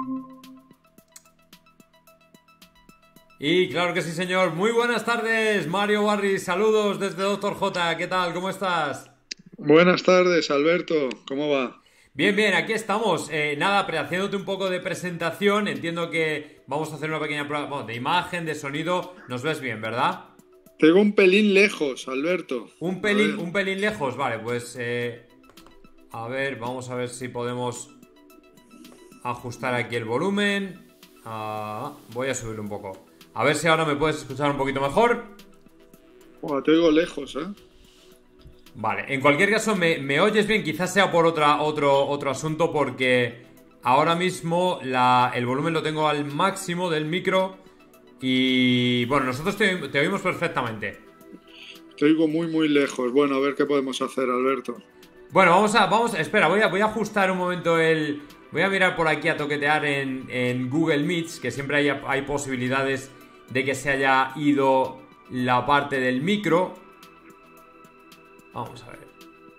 Y claro que sí, señor. Muy buenas tardes, Mario Barri. Saludos desde Doctor J. ¿Qué tal? ¿Cómo estás? Buenas tardes, Alberto. ¿Cómo va? Bien, bien, aquí estamos. Nada, haciéndote un poco de presentación. Entiendo que vamos a hacer una pequeña prueba, bueno, de imagen, de sonido. Nos ves bien, ¿verdad? Tengo un pelín lejos, Alberto. A ver, Un pelín lejos. Vale, pues a ver, vamos a ver si podemos ajustar aquí el volumen. Voy a subirlo un poco. A ver si ahora me puedes escuchar un poquito mejor. te oigo lejos, ¿eh? Vale, en cualquier caso me oyes bien, quizás sea por otro asunto porque ahora mismo el volumen lo tengo al máximo del micro y bueno, nosotros te oímos perfectamente. Te oigo muy, muy lejos. Bueno, a ver qué podemos hacer, Alberto. Bueno, espera, voy a ajustar un momento voy a mirar por aquí a toquetear en Google Meets, que siempre hay posibilidades de que se haya ido la parte del micro. Vamos a ver.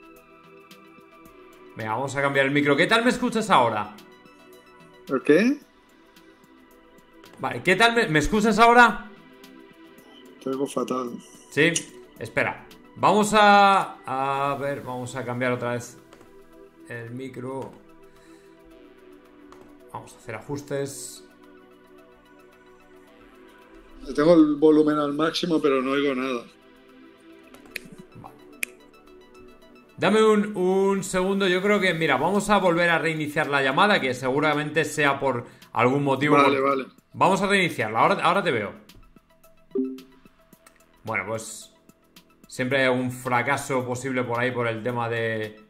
Venga, vamos a cambiar el micro. ¿Qué tal me escuchas ahora? ¿El qué? Vale, ¿qué tal me escuchas ahora? Te oigo fatal. Sí, espera. A ver, vamos a cambiar otra vez el micro. Vamos a hacer ajustes. Tengo el volumen al máximo, pero no oigo nada. Dame un segundo, yo creo que, mira, vamos a volver a reiniciar la llamada, que seguramente sea por algún motivo. Vale, vale. Vamos a reiniciarla, ahora te veo. Bueno, pues siempre hay algún fracaso posible por ahí por el tema de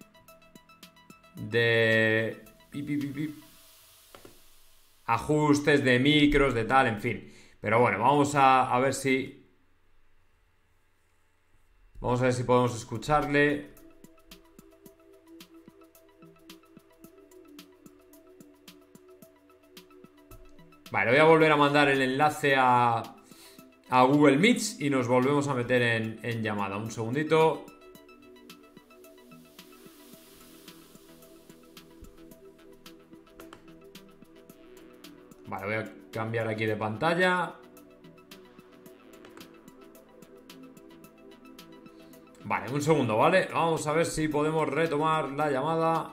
ajustes de micros, de tal, en fin. Pero bueno, a ver si podemos escucharle. Vale, voy a volver a mandar el enlace a Google Meets y nos volvemos a meter en llamada. Un segundito. Vale, voy a cambiar aquí de pantalla. Vale, un segundo, ¿vale? Vamos a ver si podemos retomar la llamada.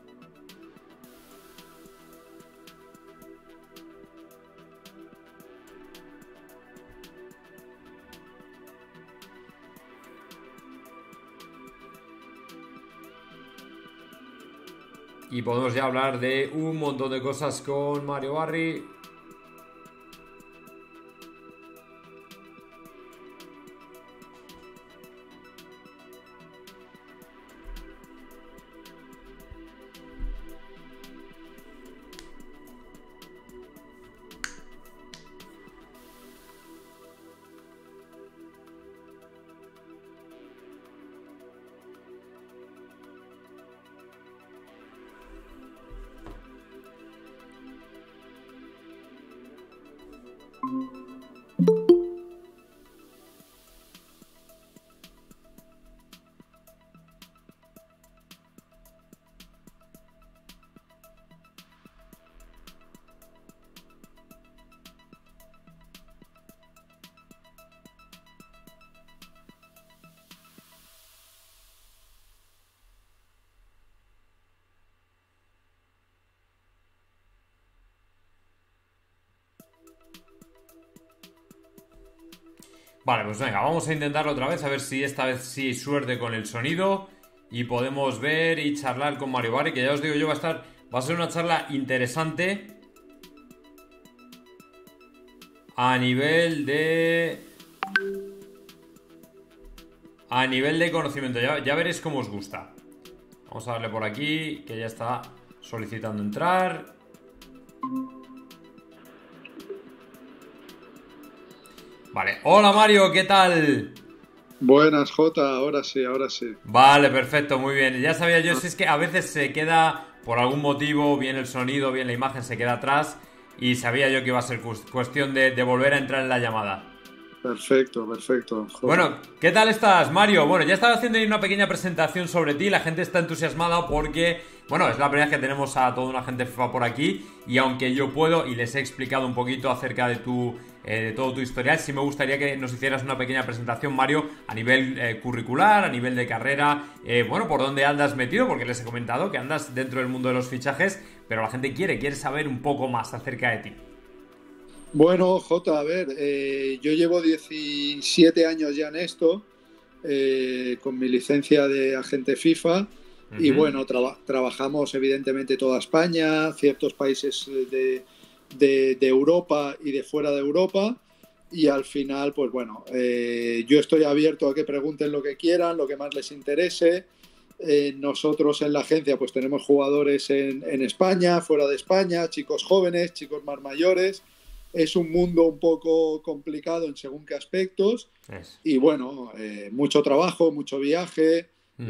Y podemos ya hablar de un montón de cosas con Mario Barri. Vale, pues venga, vamos a intentarlo otra vez, a ver si esta vez sí hay suerte con el sonido y podemos ver y charlar con Mario Barri, que ya os digo yo va a ser una charla interesante a nivel de conocimiento. Ya veréis cómo os gusta. Vamos a darle por aquí, que ya está solicitando entrar. Vale, hola Mario, ¿qué tal? Buenas, Jota. Ahora sí, ahora sí. Vale, perfecto, muy bien. Ya sabía yo, si es que a veces se queda, por algún motivo, bien el sonido, bien la imagen, se queda atrás. Y sabía yo que iba a ser cuestión de volver a entrar en la llamada. Perfecto, perfecto. Joder. Bueno, ¿qué tal estás, Mario? Bueno, ya estaba haciendo ahí una pequeña presentación sobre ti. La gente está entusiasmada porque, bueno, es la primera vez que tenemos a toda una gente FIFA por aquí. Y aunque yo puedo y les he explicado un poquito acerca de todo tu historial, sí me gustaría que nos hicieras una pequeña presentación, Mario, a nivel curricular, a nivel de carrera. Bueno, por dónde andas metido, porque les he comentado que andas dentro del mundo de los fichajes, pero la gente quiere saber un poco más acerca de ti. Bueno, Jota, a ver, yo llevo 17 años ya en esto, con mi licencia de agente FIFA, y bueno, trabajamos evidentemente toda España, ciertos países de Europa y de fuera de Europa, y al final, pues bueno, yo estoy abierto a que pregunten lo que quieran, lo que más les interese. Nosotros en la agencia pues tenemos jugadores en España, fuera de España, chicos jóvenes, chicos más mayores. Es un mundo un poco complicado en según qué aspectos. Y bueno, mucho trabajo, mucho viaje,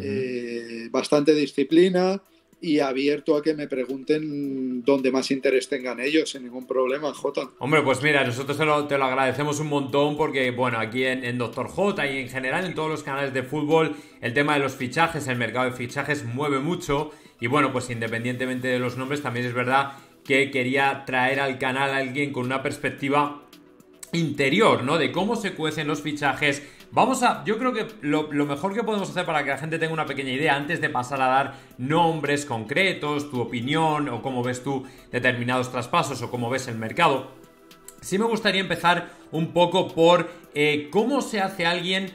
bastante disciplina y abierto a que me pregunten dónde más interés tengan ellos, sin ningún problema, Jota. Hombre, pues mira, nosotros te lo agradecemos un montón porque, bueno, aquí en Doctor J y en general en todos los canales de fútbol, el tema de los fichajes, el mercado de fichajes mueve mucho y bueno, pues independientemente de los nombres, también es verdad que quería traer al canal a alguien con una perspectiva interior, ¿no? De cómo se cuecen los fichajes. Yo creo que lo mejor que podemos hacer para que la gente tenga una pequeña idea antes de pasar a dar nombres concretos, tu opinión o cómo ves tú determinados traspasos o cómo ves el mercado. Sí me gustaría empezar un poco por cómo se hace alguien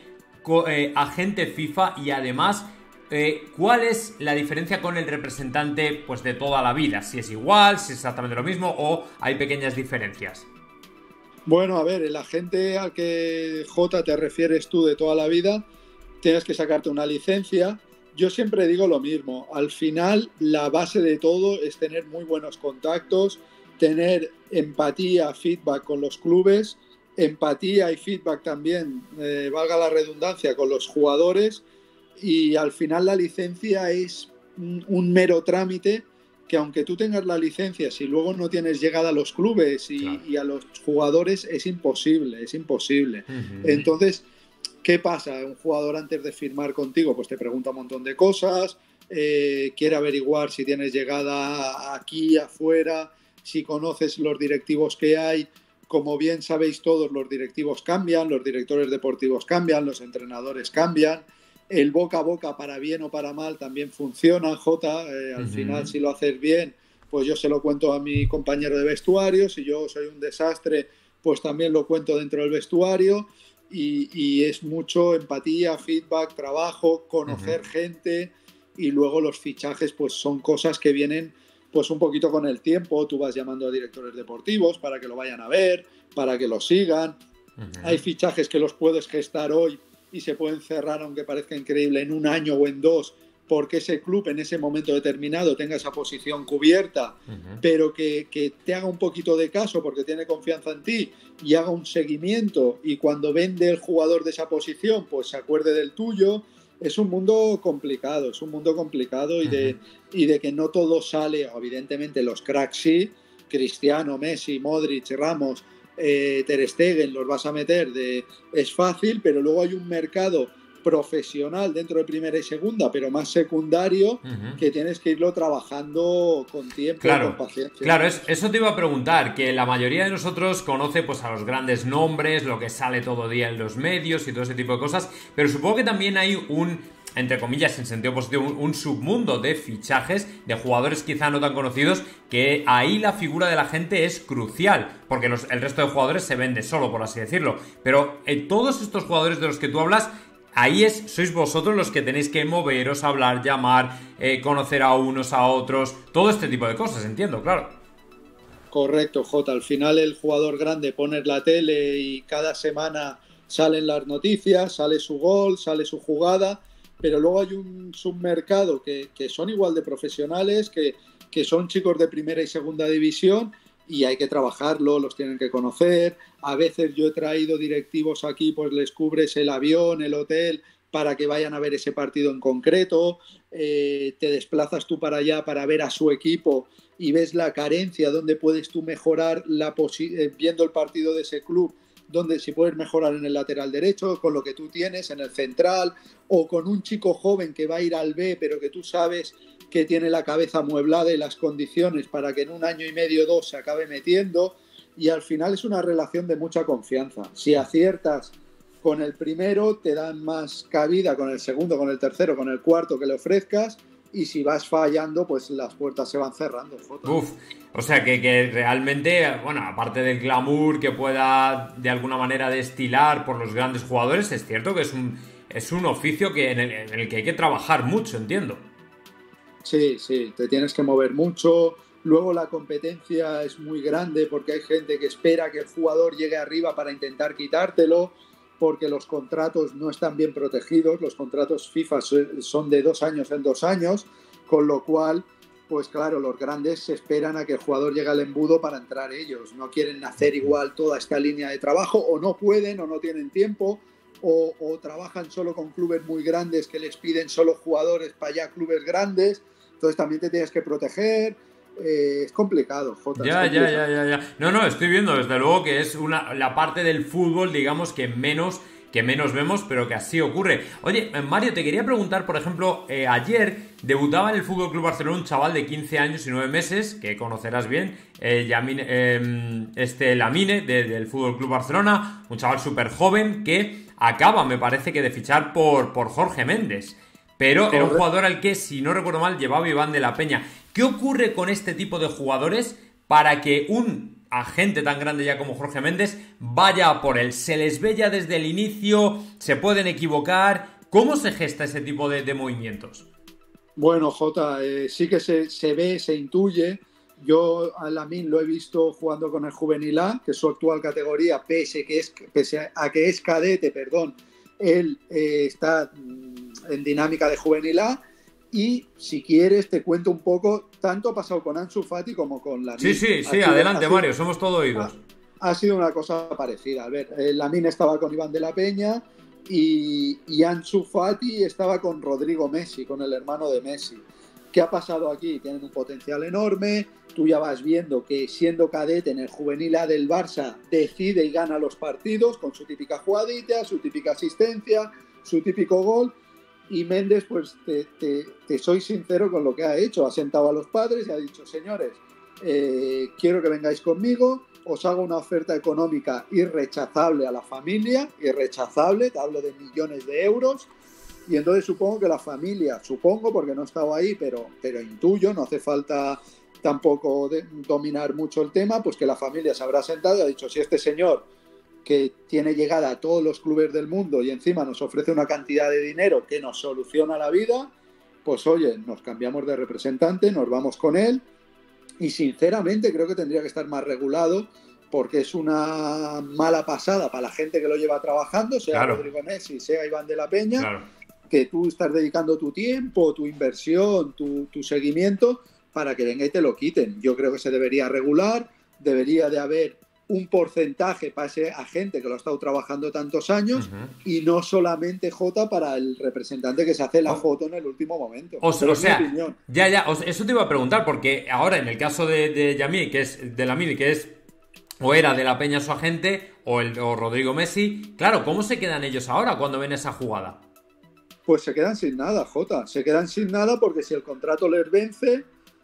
agente FIFA y además ¿cuál es la diferencia con el representante pues de toda la vida? Si es igual, si es exactamente lo mismo o hay pequeñas diferencias. Bueno, a ver, el agente al que J te refieres tú de toda la vida, tienes que sacarte una licencia. Yo siempre digo lo mismo, al final la base de todo es tener muy buenos contactos, tener empatía, feedback con los clubes, empatía y feedback también, valga la redundancia, con los jugadores, y al final la licencia es un mero trámite que aunque tú tengas la licencia, si luego no tienes llegada a los clubes Claro. y a los jugadores, es imposible, es imposible. Entonces, ¿qué pasa? Un jugador antes de firmar contigo, pues te pregunta un montón de cosas, quiere averiguar si tienes llegada aquí, afuera, si conoces los directivos que hay. Como bien sabéis todos, los directivos cambian, los directores deportivos cambian, los entrenadores cambian. El boca a boca, para bien o para mal, también funciona, Jota. Al final, si lo haces bien, pues yo se lo cuento a mi compañero de vestuario. Si yo soy un desastre, pues también lo cuento dentro del vestuario. Y es mucho empatía, feedback, trabajo, conocer gente. Y luego los fichajes, pues son cosas que vienen pues un poquito con el tiempo. Tú vas llamando a directores deportivos para que lo vayan a ver, para que lo sigan. Hay fichajes que los puedes gestar hoy y se pueden cerrar, aunque parezca increíble, en un año o en dos, porque ese club en ese momento determinado tenga esa posición cubierta, pero que te haga un poquito de caso porque tiene confianza en ti y haga un seguimiento, y cuando vende el jugador de esa posición, pues se acuerde del tuyo. Es un mundo complicado, y de que no todo sale, evidentemente los cracks sí, Cristiano, Messi, Modric, Ramos, Ter Stegen, los vas a meter, es fácil, pero luego hay un mercado profesional dentro de primera y segunda, pero más secundario, que tienes que irlo trabajando con tiempo, Claro, con paciencia. claro, eso te iba a preguntar, que la mayoría de nosotros conoce pues a los grandes nombres, lo que sale todo día en los medios y todo ese tipo de cosas, pero supongo que también hay entre comillas, en sentido positivo, un submundo de fichajes, de jugadores quizá no tan conocidos, que ahí la figura de la gente es crucial, porque el resto de jugadores se vende solo, por así decirlo, pero todos estos jugadores de los que tú hablas, ahí sois vosotros los que tenéis que moveros, hablar, llamar, conocer a unos, a otros, todo este tipo de cosas, entiendo, claro. Correcto, Jota. Al final el jugador grande pone la tele y cada semana salen las noticias, sale su gol, sale su jugada, pero luego hay un submercado que son igual de profesionales, que son chicos de primera y segunda división, y hay que trabajarlo, los tienen que conocer. A veces yo he traído directivos aquí, pues les cubres el avión, el hotel, para que vayan a ver ese partido en concreto. Te desplazas tú para allá para ver a su equipo y ves la carencia, donde puedes tú mejorar viendo el partido de ese club, donde si puedes mejorar en el lateral derecho, con lo que tú tienes en el central, o con un chico joven que va a ir al B, pero que tú sabes que tiene la cabeza amueblada y las condiciones para que en 1 año y medio, 2 se acabe metiendo, y al final es una relación de mucha confianza. Si aciertas con el primero, te dan más cabida con el segundo, con el tercero, con el cuarto que le ofrezcas, y si vas fallando, pues las puertas se van cerrando. Uf, o sea que realmente, bueno, aparte del glamour que pueda de alguna manera destilar por los grandes jugadores, es cierto que es un oficio que en el que hay que trabajar mucho, entiendo. Sí, sí, te tienes que mover mucho. Luego la competencia es muy grande porque hay gente que espera que el jugador llegue arriba para intentar quitártelo, porque los contratos no están bien protegidos. Los contratos FIFA son de 2 años en 2 años, con lo cual, pues claro, los grandes se esperan a que el jugador llegue al embudo para entrar ellos. No quieren hacer igual toda esta línea de trabajo, o no pueden, o no tienen tiempo, o trabajan solo con clubes muy grandes que les piden solo jugadores para allá, clubes grandes. Entonces también te tienes que proteger. Es complicado, Jota. Ya. No, estoy viendo desde luego que es la parte del fútbol, digamos, que menos vemos, pero que así ocurre. Oye, Mario, te quería preguntar, por ejemplo, ayer debutaba en el Fútbol Club Barcelona un chaval de 15 años y 9 meses, que conocerás bien, Lamine, del Fútbol Club Barcelona, un chaval súper joven que acaba, me parece que de fichar por Jorge Méndez. Pero era un jugador al que, si no recuerdo mal, llevaba Iván de la Peña. ¿Qué ocurre con este tipo de jugadores para que un agente tan grande ya como Jorge Méndez vaya a por él? ¿Se les ve ya desde el inicio? ¿Se pueden equivocar? ¿Cómo se gesta ese tipo de movimientos? Bueno, Jota, sí que se ve, se intuye. Yo a Lamine lo he visto jugando con el Juvenil A, que es su actual categoría, pese a que es cadete, perdón. Él está en dinámica de Juvenil A, y si quieres te cuento un poco. Tanto ha pasado con Ansu Fati como con Lamine. Sí, adelante, Mario, somos todo oídos. Ha sido una cosa parecida. A ver, Lamine estaba con Iván de la Peña y Ansu Fati estaba con Rodrigo Messi, con el hermano de Messi. ¿Qué ha pasado aquí? Tienen un potencial enorme. Tú ya vas viendo que, siendo cadete en el Juvenil A del Barça, decide y gana los partidos con su típica jugadita, su típica asistencia, su típico gol. Y Méndez, pues te soy sincero con lo que ha hecho. Ha sentado a los padres y ha dicho: señores, quiero que vengáis conmigo, os hago una oferta económica irrechazable a la familia, irrechazable, te hablo de millones de euros. Y entonces supongo que la familia, porque no he estado ahí, pero intuyo, no hace falta tampoco dominar mucho el tema, pues que la familia se habrá sentado y ha dicho: si este señor, que tiene llegada a todos los clubes del mundo y encima nos ofrece una cantidad de dinero que nos soluciona la vida, pues oye, nos cambiamos de representante, nos vamos con él. Y sinceramente creo que tendría que estar más regulado, porque es una mala pasada para la gente que lo lleva trabajando, sea Rodrigo Messi, sea Iván de la Peña, que tú estás dedicando tu tiempo, tu inversión, tu seguimiento, para que venga y te lo quiten. Yo creo que se debería regular, debería de haber un porcentaje para ese agente que lo ha estado trabajando tantos años, y no solamente para el representante que se hace la foto en el último momento. Eso te iba a preguntar, porque ahora en el caso de Lamine, que es o era de la Peña su agente, o Rodrigo Messi, claro, ¿cómo se quedan ellos ahora cuando ven esa jugada? Pues se quedan sin nada, se quedan sin nada, porque si el contrato les vence,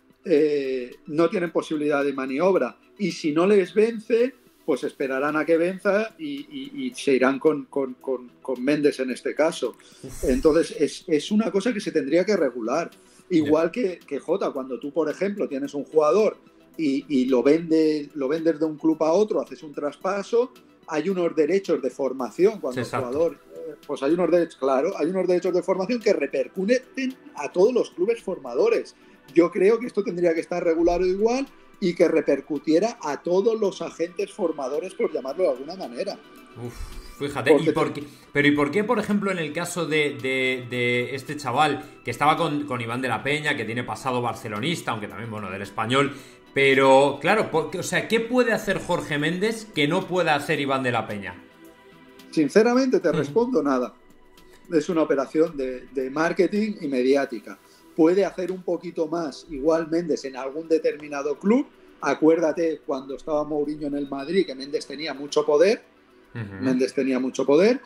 no tienen posibilidad de maniobra, y si no les vence, pues esperarán a que venza y se irán con Méndez en este caso. Entonces es una cosa que se tendría que regular, igual que cuando tú, por ejemplo, tienes un jugador y lo vendes de un club a otro, haces un traspaso, hay unos derechos de formación cuando el jugador, pues hay unos derechos de formación que repercuten a todos los clubes formadores. Yo creo que esto tendría que estar regulado igual, y que repercutiera a todos los agentes formadores, por llamarlo de alguna manera. Fíjate, ¿y por qué, por ejemplo, en el caso de este chaval que estaba con Iván de la Peña, que tiene pasado barcelonista, aunque también, bueno, del Español, pero claro, ¿qué puede hacer Jorge Méndez que no pueda hacer Iván de la Peña? Sinceramente te respondo nada. Es una operación de marketing y mediática. Puede hacer un poquito más igual Méndez en algún determinado club. Acuérdate cuando estaba Mourinho en el Madrid, que Méndez tenía mucho poder, Méndez tenía mucho poder,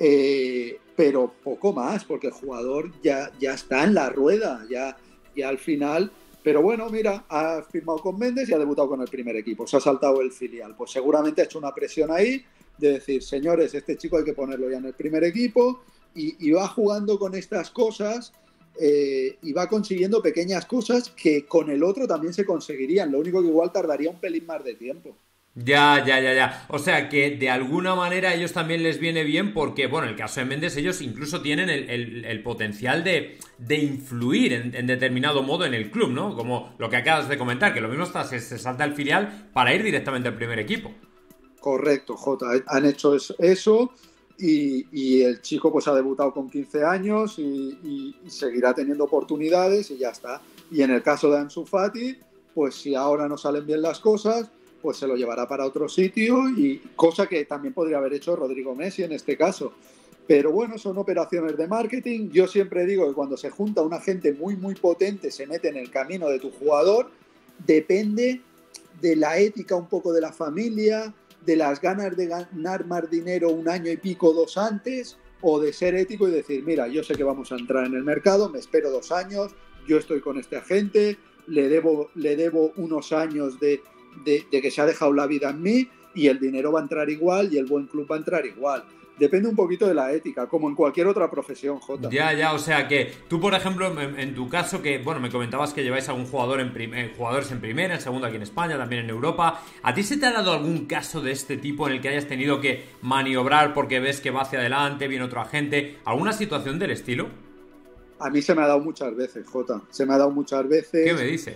pero poco más, porque el jugador ya está en la rueda, ya al final. Pero bueno, mira, ha firmado con Méndez y ha debutado con el primer equipo, se ha saltado el filial. Pues seguramente ha hecho una presión ahí de decir, señores, este chico hay que ponerlo ya en el primer equipo, y va jugando con estas cosas y va consiguiendo pequeñas cosas que con el otro también se conseguirían, lo único que igual tardaría un pelín más de tiempo. Ya. O sea que de alguna manera a ellos también les viene bien porque, bueno, en el caso de Méndez, ellos incluso tienen el potencial de influir en determinado modo en el club, ¿no? Como lo que acabas de comentar, que lo mismo hasta se salta el filial para ir directamente al primer equipo. Correcto, Jota. Han hecho eso y el chico pues ha debutado con 15 años y seguirá teniendo oportunidades y ya está. Y en el caso de Ansu Fati, pues si ahora no salen bien las cosas, pues se lo llevará para otro sitio, y cosa que también podría haber hecho Rodrigo Messi en este caso. Pero bueno, son operaciones de marketing. Yo siempre digo que cuando se junta una gente muy, muy potente, se mete en el camino de tu jugador, depende de la ética un poco de la familia, de las ganas de ganar más dinero un año y pico, 2 antes, o de ser ético y decir, mira, yo sé que vamos a entrar en el mercado, me espero 2 años, yo estoy con este agente, le debo unos años de que se ha dejado la vida en mí, y el dinero va a entrar igual y el buen club va a entrar igual. Depende un poquito de la ética, como en cualquier otra profesión, Jota. Ya, o sea que tú, por ejemplo, en tu caso, que bueno, me comentabas que lleváis a algún jugador jugadores en primera, en segunda aquí en España, también en Europa. ¿A ti se te ha dado algún caso de este tipo en el que hayas tenido que maniobrar porque ves que va hacia adelante, viene otro agente? ¿Alguna situación del estilo? A mí se me ha dado muchas veces, Jota. Se me ha dado muchas veces. ¿Qué me dices?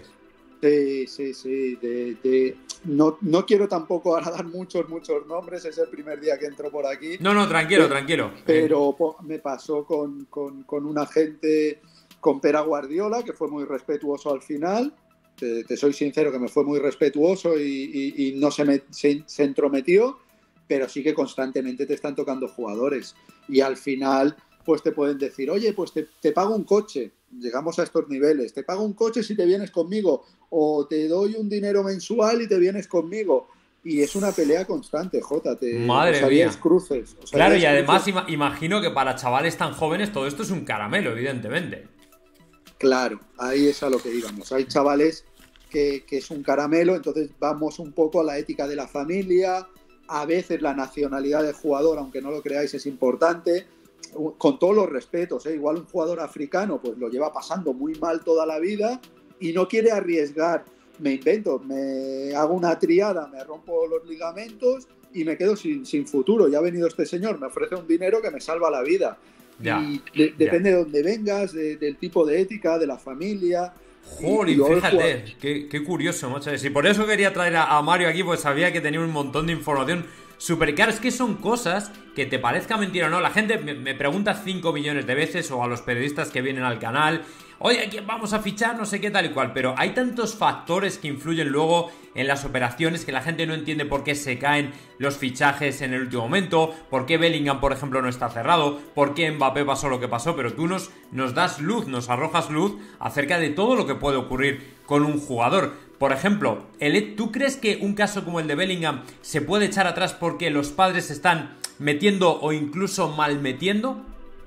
Sí. No quiero tampoco ahora dar muchos nombres, es el primer día que entro por aquí. No, tranquilo. Pero me pasó con un agente, con Pere Guardiola, que fue muy respetuoso al final. Te soy sincero que me fue muy respetuoso y no se entrometió, pero sí que constantemente te están tocando jugadores. Y al final pues te pueden decir, oye, pues te pago un coche. Llegamos a estos niveles, te pago un coche si te vienes conmigo, o te doy un dinero mensual y te vienes conmigo. Y es una pelea constante, Jota. Madre mía. Cruces. Claro, y además imagino que para chavales tan jóvenes todo esto es un caramelo, evidentemente. Claro, ahí es a lo que íbamos. Hay chavales que es un caramelo, entonces vamos un poco a la ética de la familia. A veces la nacionalidad del jugador, aunque no lo creáis, es importante. Con todos los respetos, igual un jugador africano pues lo lleva pasando muy mal toda la vida y no quiere arriesgar. Me invento, me hago una triada, me rompo los ligamentos y me quedo sin futuro. Ya ha venido este señor, me ofrece un dinero que me salva la vida. Depende de dónde vengas, del tipo de ética, de la familia. Joder, fíjate, qué curioso, macho. Y por eso quería traer a Mario aquí, pues sabía que tenía un montón de información súper clara. Es que son cosas que te parezca mentira o no. La gente me pregunta 5 millones de veces, o a los periodistas que vienen al canal, oye, ¿a quién vamos a fichar? No sé qué, tal y cual. Pero hay tantos factores que influyen luego en las operaciones que la gente no entiende por qué se caen los fichajes en el último momento, por qué Bellingham, por ejemplo, no está cerrado, por qué Mbappé pasó lo que pasó. Pero tú nos das luz, nos arrojas luz acerca de todo lo que puede ocurrir con un jugador. Por ejemplo, ¿tú crees que un caso como el de Bellingham se puede echar atrás porque los padres se están metiendo o incluso malmetiendo?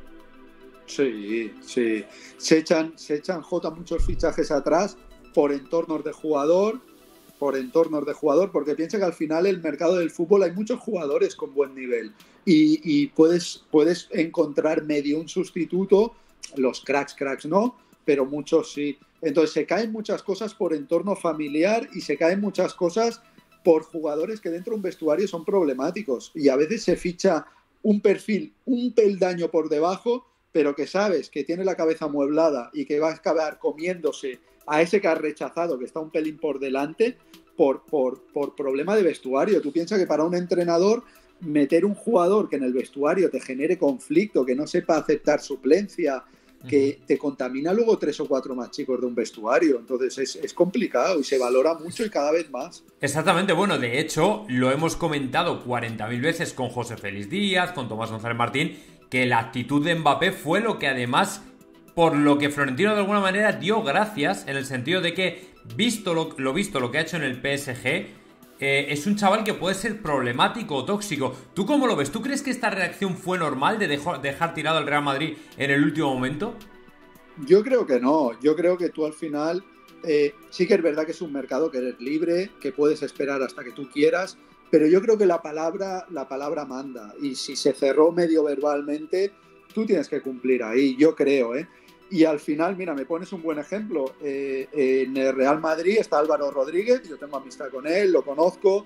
Sí. Se echan Jota muchos fichajes atrás por entornos de jugador, porque piensa que al final el mercado del fútbol hay muchos jugadores con buen nivel y puedes encontrar medio un sustituto, los cracks no, pero muchos sí. Entonces se caen muchas cosas por entorno familiar y se caen muchas cosas por jugadores que dentro de un vestuario son problemáticos, y a veces se ficha un perfil un peldaño por debajo, pero que sabes que tiene la cabeza amueblada y que va a acabar comiéndose a ese que has rechazado, que está un pelín por delante, por problema de vestuario. Tú piensas que para un entrenador meter un jugador que en el vestuario te genere conflicto, que no sepa aceptar suplencia, que te contamina luego 3 o 4 más chicos de un vestuario. Entonces es complicado y se valora mucho y cada vez más. Exactamente, bueno, de hecho lo hemos comentado 40.000 veces con José Félix Díaz, con Tomás González Martín, que la actitud de Mbappé fue lo que además, por lo que Florentino de alguna manera dio gracias, en el sentido de que visto lo que ha hecho en el PSG, es un chaval que puede ser problemático o tóxico. ¿Tú cómo lo ves? ¿Tú crees que esta reacción fue normal de dejar tirado al Real Madrid en el último momento? Yo creo que no. Yo creo que tú al final sí que es verdad que es un mercado que eres libre, que puedes esperar hasta que tú quieras, pero yo creo que la palabra manda. Y si se cerró medio verbalmente, tú tienes que cumplir ahí, yo creo, ¿eh? Y al final, mira, me pones un buen ejemplo. En el Real Madrid está Álvaro Rodríguez, yo tengo amistad con él, lo conozco,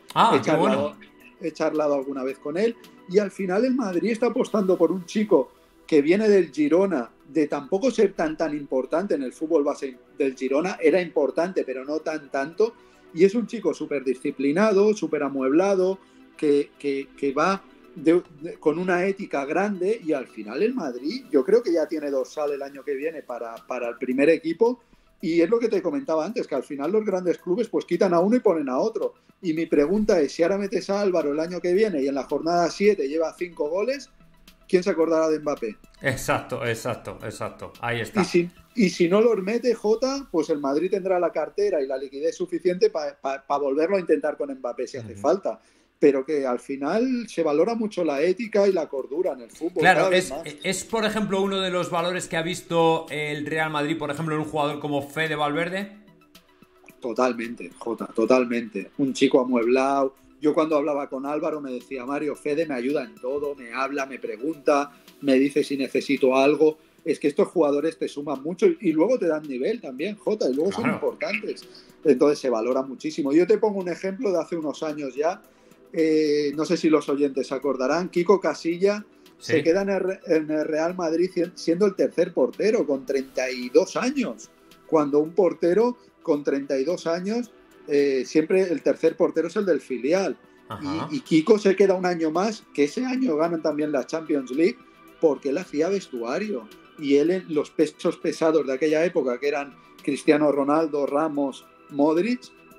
he charlado alguna vez con él, y al final el Madrid está apostando por un chico que viene del Girona, de tampoco ser tan importante en el fútbol base del Girona, era importante, pero no tanto, y es un chico súper disciplinado, súper amueblado, que va con una ética grande, y al final el Madrid, yo creo que ya tiene dorsal el año que viene para el primer equipo, y es lo que te comentaba antes, que al final los grandes clubes pues quitan a uno y ponen a otro. Y mi pregunta es, si ahora metes a Álvaro el año que viene y en la jornada 7 lleva 5 goles, ¿quién se acordará de Mbappé? Exacto. Ahí está. Y si no los mete Jota, pues el Madrid tendrá la cartera y la liquidez suficiente para volverlo a intentar con Mbappé si hace falta. Pero que al final se valora mucho la ética y la cordura en el fútbol. Claro, es por ejemplo uno de los valores que ha visto el Real Madrid, por ejemplo, en un jugador como Fede Valverde. Totalmente, Jota, totalmente. Un chico amueblado. Yo cuando hablaba con Álvaro me decía, Mario, Fede me ayuda en todo, me habla, me pregunta, me dice si necesito algo. Es que estos jugadores te suman mucho y luego te dan nivel también, Jota, y luego son importantes. Entonces se valora muchísimo. Yo te pongo un ejemplo de hace unos años ya. No sé si los oyentes se acordarán, Kiko Casilla se queda en el Real Madrid siendo el tercer portero con 32 años, cuando un portero con 32 años, siempre el tercer portero es el del filial. Y Kiko se queda un año más, que ese año ganan también la Champions League, porque él hacía vestuario, y él en los pesos pesados de aquella época, que eran Cristiano Ronaldo, Ramos, Modric,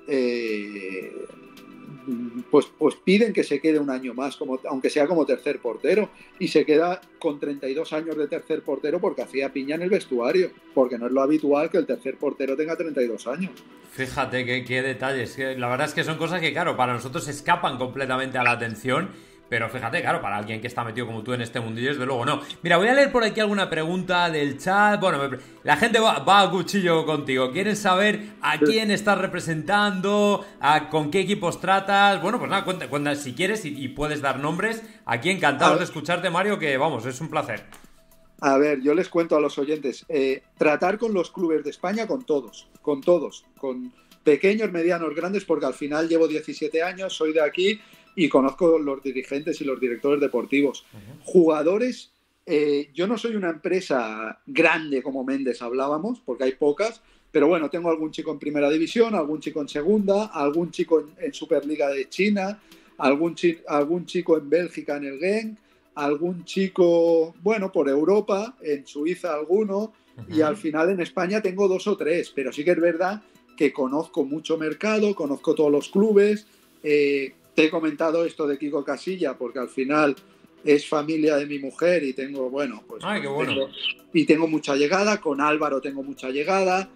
pues piden que se quede un año más, aunque sea como tercer portero, y se queda con 32 años de tercer portero porque hacía piña en el vestuario, porque no es lo habitual que el tercer portero tenga 32 años. Fíjate qué detalles, la verdad es que son cosas que, claro, para nosotros escapan completamente a la atención. Pero fíjate, claro, para alguien que está metido como tú en este mundillo, desde luego no. Mira, voy a leer por aquí alguna pregunta del chat. Bueno, la gente va a cuchillo contigo. Quieren saber a quién estás representando, con qué equipos tratas. Bueno, pues nada, cuenta si quieres y puedes dar nombres. Aquí encantados de escucharte, Mario, que vamos, es un placer. A ver, yo les cuento a los oyentes. Tratar con los clubes de España, con todos. Con pequeños, medianos, grandes, porque al final llevo 17 años, soy de aquí y conozco los dirigentes y los directores deportivos. Jugadores, yo no soy una empresa grande como Méndez hablábamos, porque hay pocas, pero bueno, tengo algún chico en primera división, algún chico en segunda, algún chico en Superliga de China, algún chico en Bélgica en el Genk, algún chico, bueno, por Europa, en Suiza alguno, y al final en España tengo 2 o 3, pero sí que es verdad que conozco mucho mercado, conozco todos los clubes. Te he comentado esto de Kiko Casilla porque al final es familia de mi mujer y tengo, bueno, pues qué bueno. Tengo mucha llegada, con Álvaro tengo mucha llegada,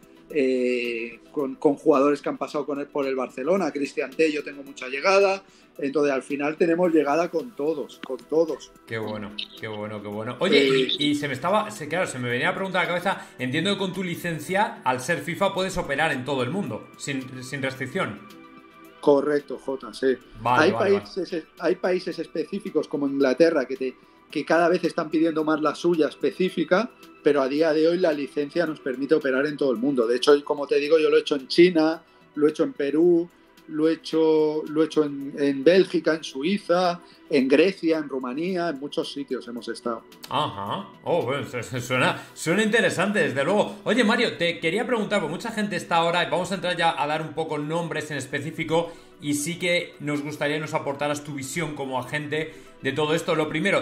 con jugadores que han pasado por el Barcelona, Cristian Tello tengo mucha llegada, entonces al final tenemos llegada con todos. Qué bueno. Oye, y se me venía a preguntar a la cabeza, entiendo que con tu licencia, al ser FIFA, puedes operar en todo el mundo, sin restricción. Correcto, Jota, sí. Hay países específicos como Inglaterra que cada vez están pidiendo más la suya específica, pero a día de hoy la licencia nos permite operar en todo el mundo. De hecho, como te digo, yo lo he hecho en China, lo he hecho en Perú, lo he hecho en Bélgica, en Suiza, en Grecia, en Rumanía, en muchos sitios hemos estado. Bueno, suena interesante, desde luego. Oye, Mario, te quería preguntar, porque mucha gente está ahora, y vamos a entrar ya a dar un poco nombres en específico, y sí que nos gustaría que nos aportaras tu visión como agente de todo esto. Lo primero,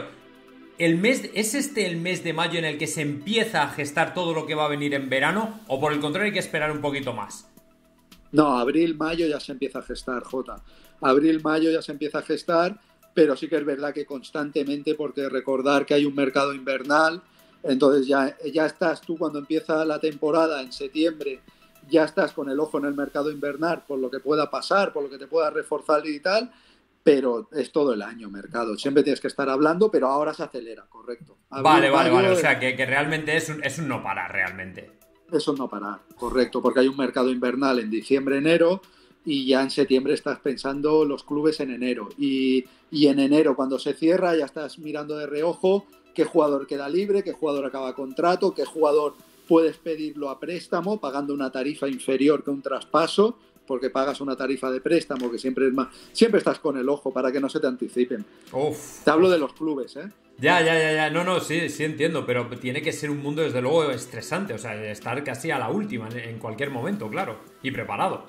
¿es el mes de mayo en el que se empieza a gestar todo lo que va a venir en verano, o por el contrario hay que esperar un poquito más? No, abril, mayo ya se empieza a gestar, Jota. Abril, mayo ya se empieza a gestar, pero sí que es verdad que constantemente, porque recordar que hay un mercado invernal, entonces ya estás tú cuando empieza la temporada en septiembre, ya estás con el ojo en el mercado invernal por lo que pueda pasar, por lo que te pueda reforzar y tal, pero es todo el año mercado. Siempre tienes que estar hablando, pero ahora se acelera, correcto. Vale. O sea, que realmente es un no parar, realmente. Eso no parar, correcto, porque hay un mercado invernal en diciembre, enero, y ya en septiembre estás pensando los clubes en enero. Y en enero, cuando se cierra, ya estás mirando de reojo qué jugador queda libre, qué jugador acaba contrato, qué jugador puedes pedirlo a préstamo pagando una tarifa inferior que un traspaso, porque pagas una tarifa de préstamo que siempre es más. Siempre estás con el ojo para que no se te anticipen. Te hablo de los clubes, ¿eh? Ya. No, sí entiendo, pero tiene que ser un mundo, desde luego, estresante. O sea, estar casi a la última en cualquier momento, claro. Y preparado.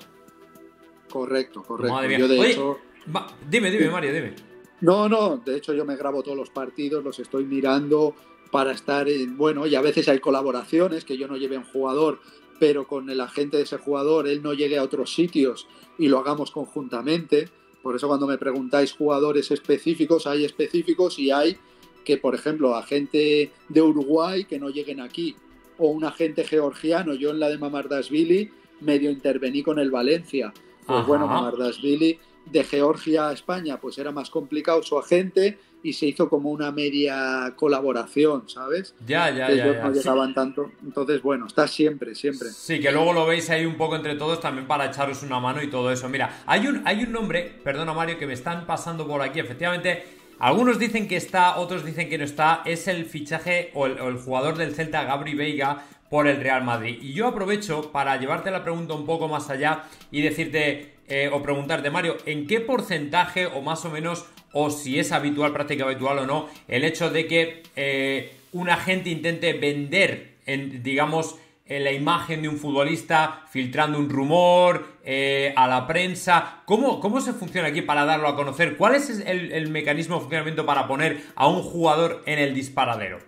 Correcto. Madre mía. Yo, de Oye, hecho... Dime, Mario, dime. No, de hecho yo me grabo todos los partidos, los estoy mirando para estar bueno, y a veces hay colaboraciones, que yo no lleve a un jugador, pero con el agente de ese jugador él no llegue a otros sitios y lo hagamos conjuntamente. Por eso cuando me preguntáis jugadores específicos, hay específicos y hay que, por ejemplo, agente de Uruguay que no lleguen aquí, o un agente georgiano. Yo en la de Mamardashvili medio intervení con el Valencia. Pues bueno, Mamardashvili de Georgia a España, pues era más complicado su agente y se hizo como una media colaboración, ¿sabes? Ya. No llegaban tanto. Entonces, bueno, está siempre. Sí, que luego lo veis ahí un poco entre todos también para echaros una mano y todo eso. Mira, hay un nombre, perdona Mario, que me están pasando por aquí, efectivamente. Algunos dicen que está, otros dicen que no está. Es el fichaje o el jugador del Celta, Gabri Veiga, por el Real Madrid. Y yo aprovecho para llevarte la pregunta un poco más allá y decirte, o preguntarte, Mario, ¿en qué porcentaje o más o menos, o si es habitual, práctica habitual o no, el hecho de que un agente intente vender, digamos, la imagen de un futbolista, filtrando un rumor a la prensa? ¿Cómo se funciona aquí para darlo a conocer? ¿Cuál es el mecanismo de funcionamiento para poner a un jugador en el disparadero?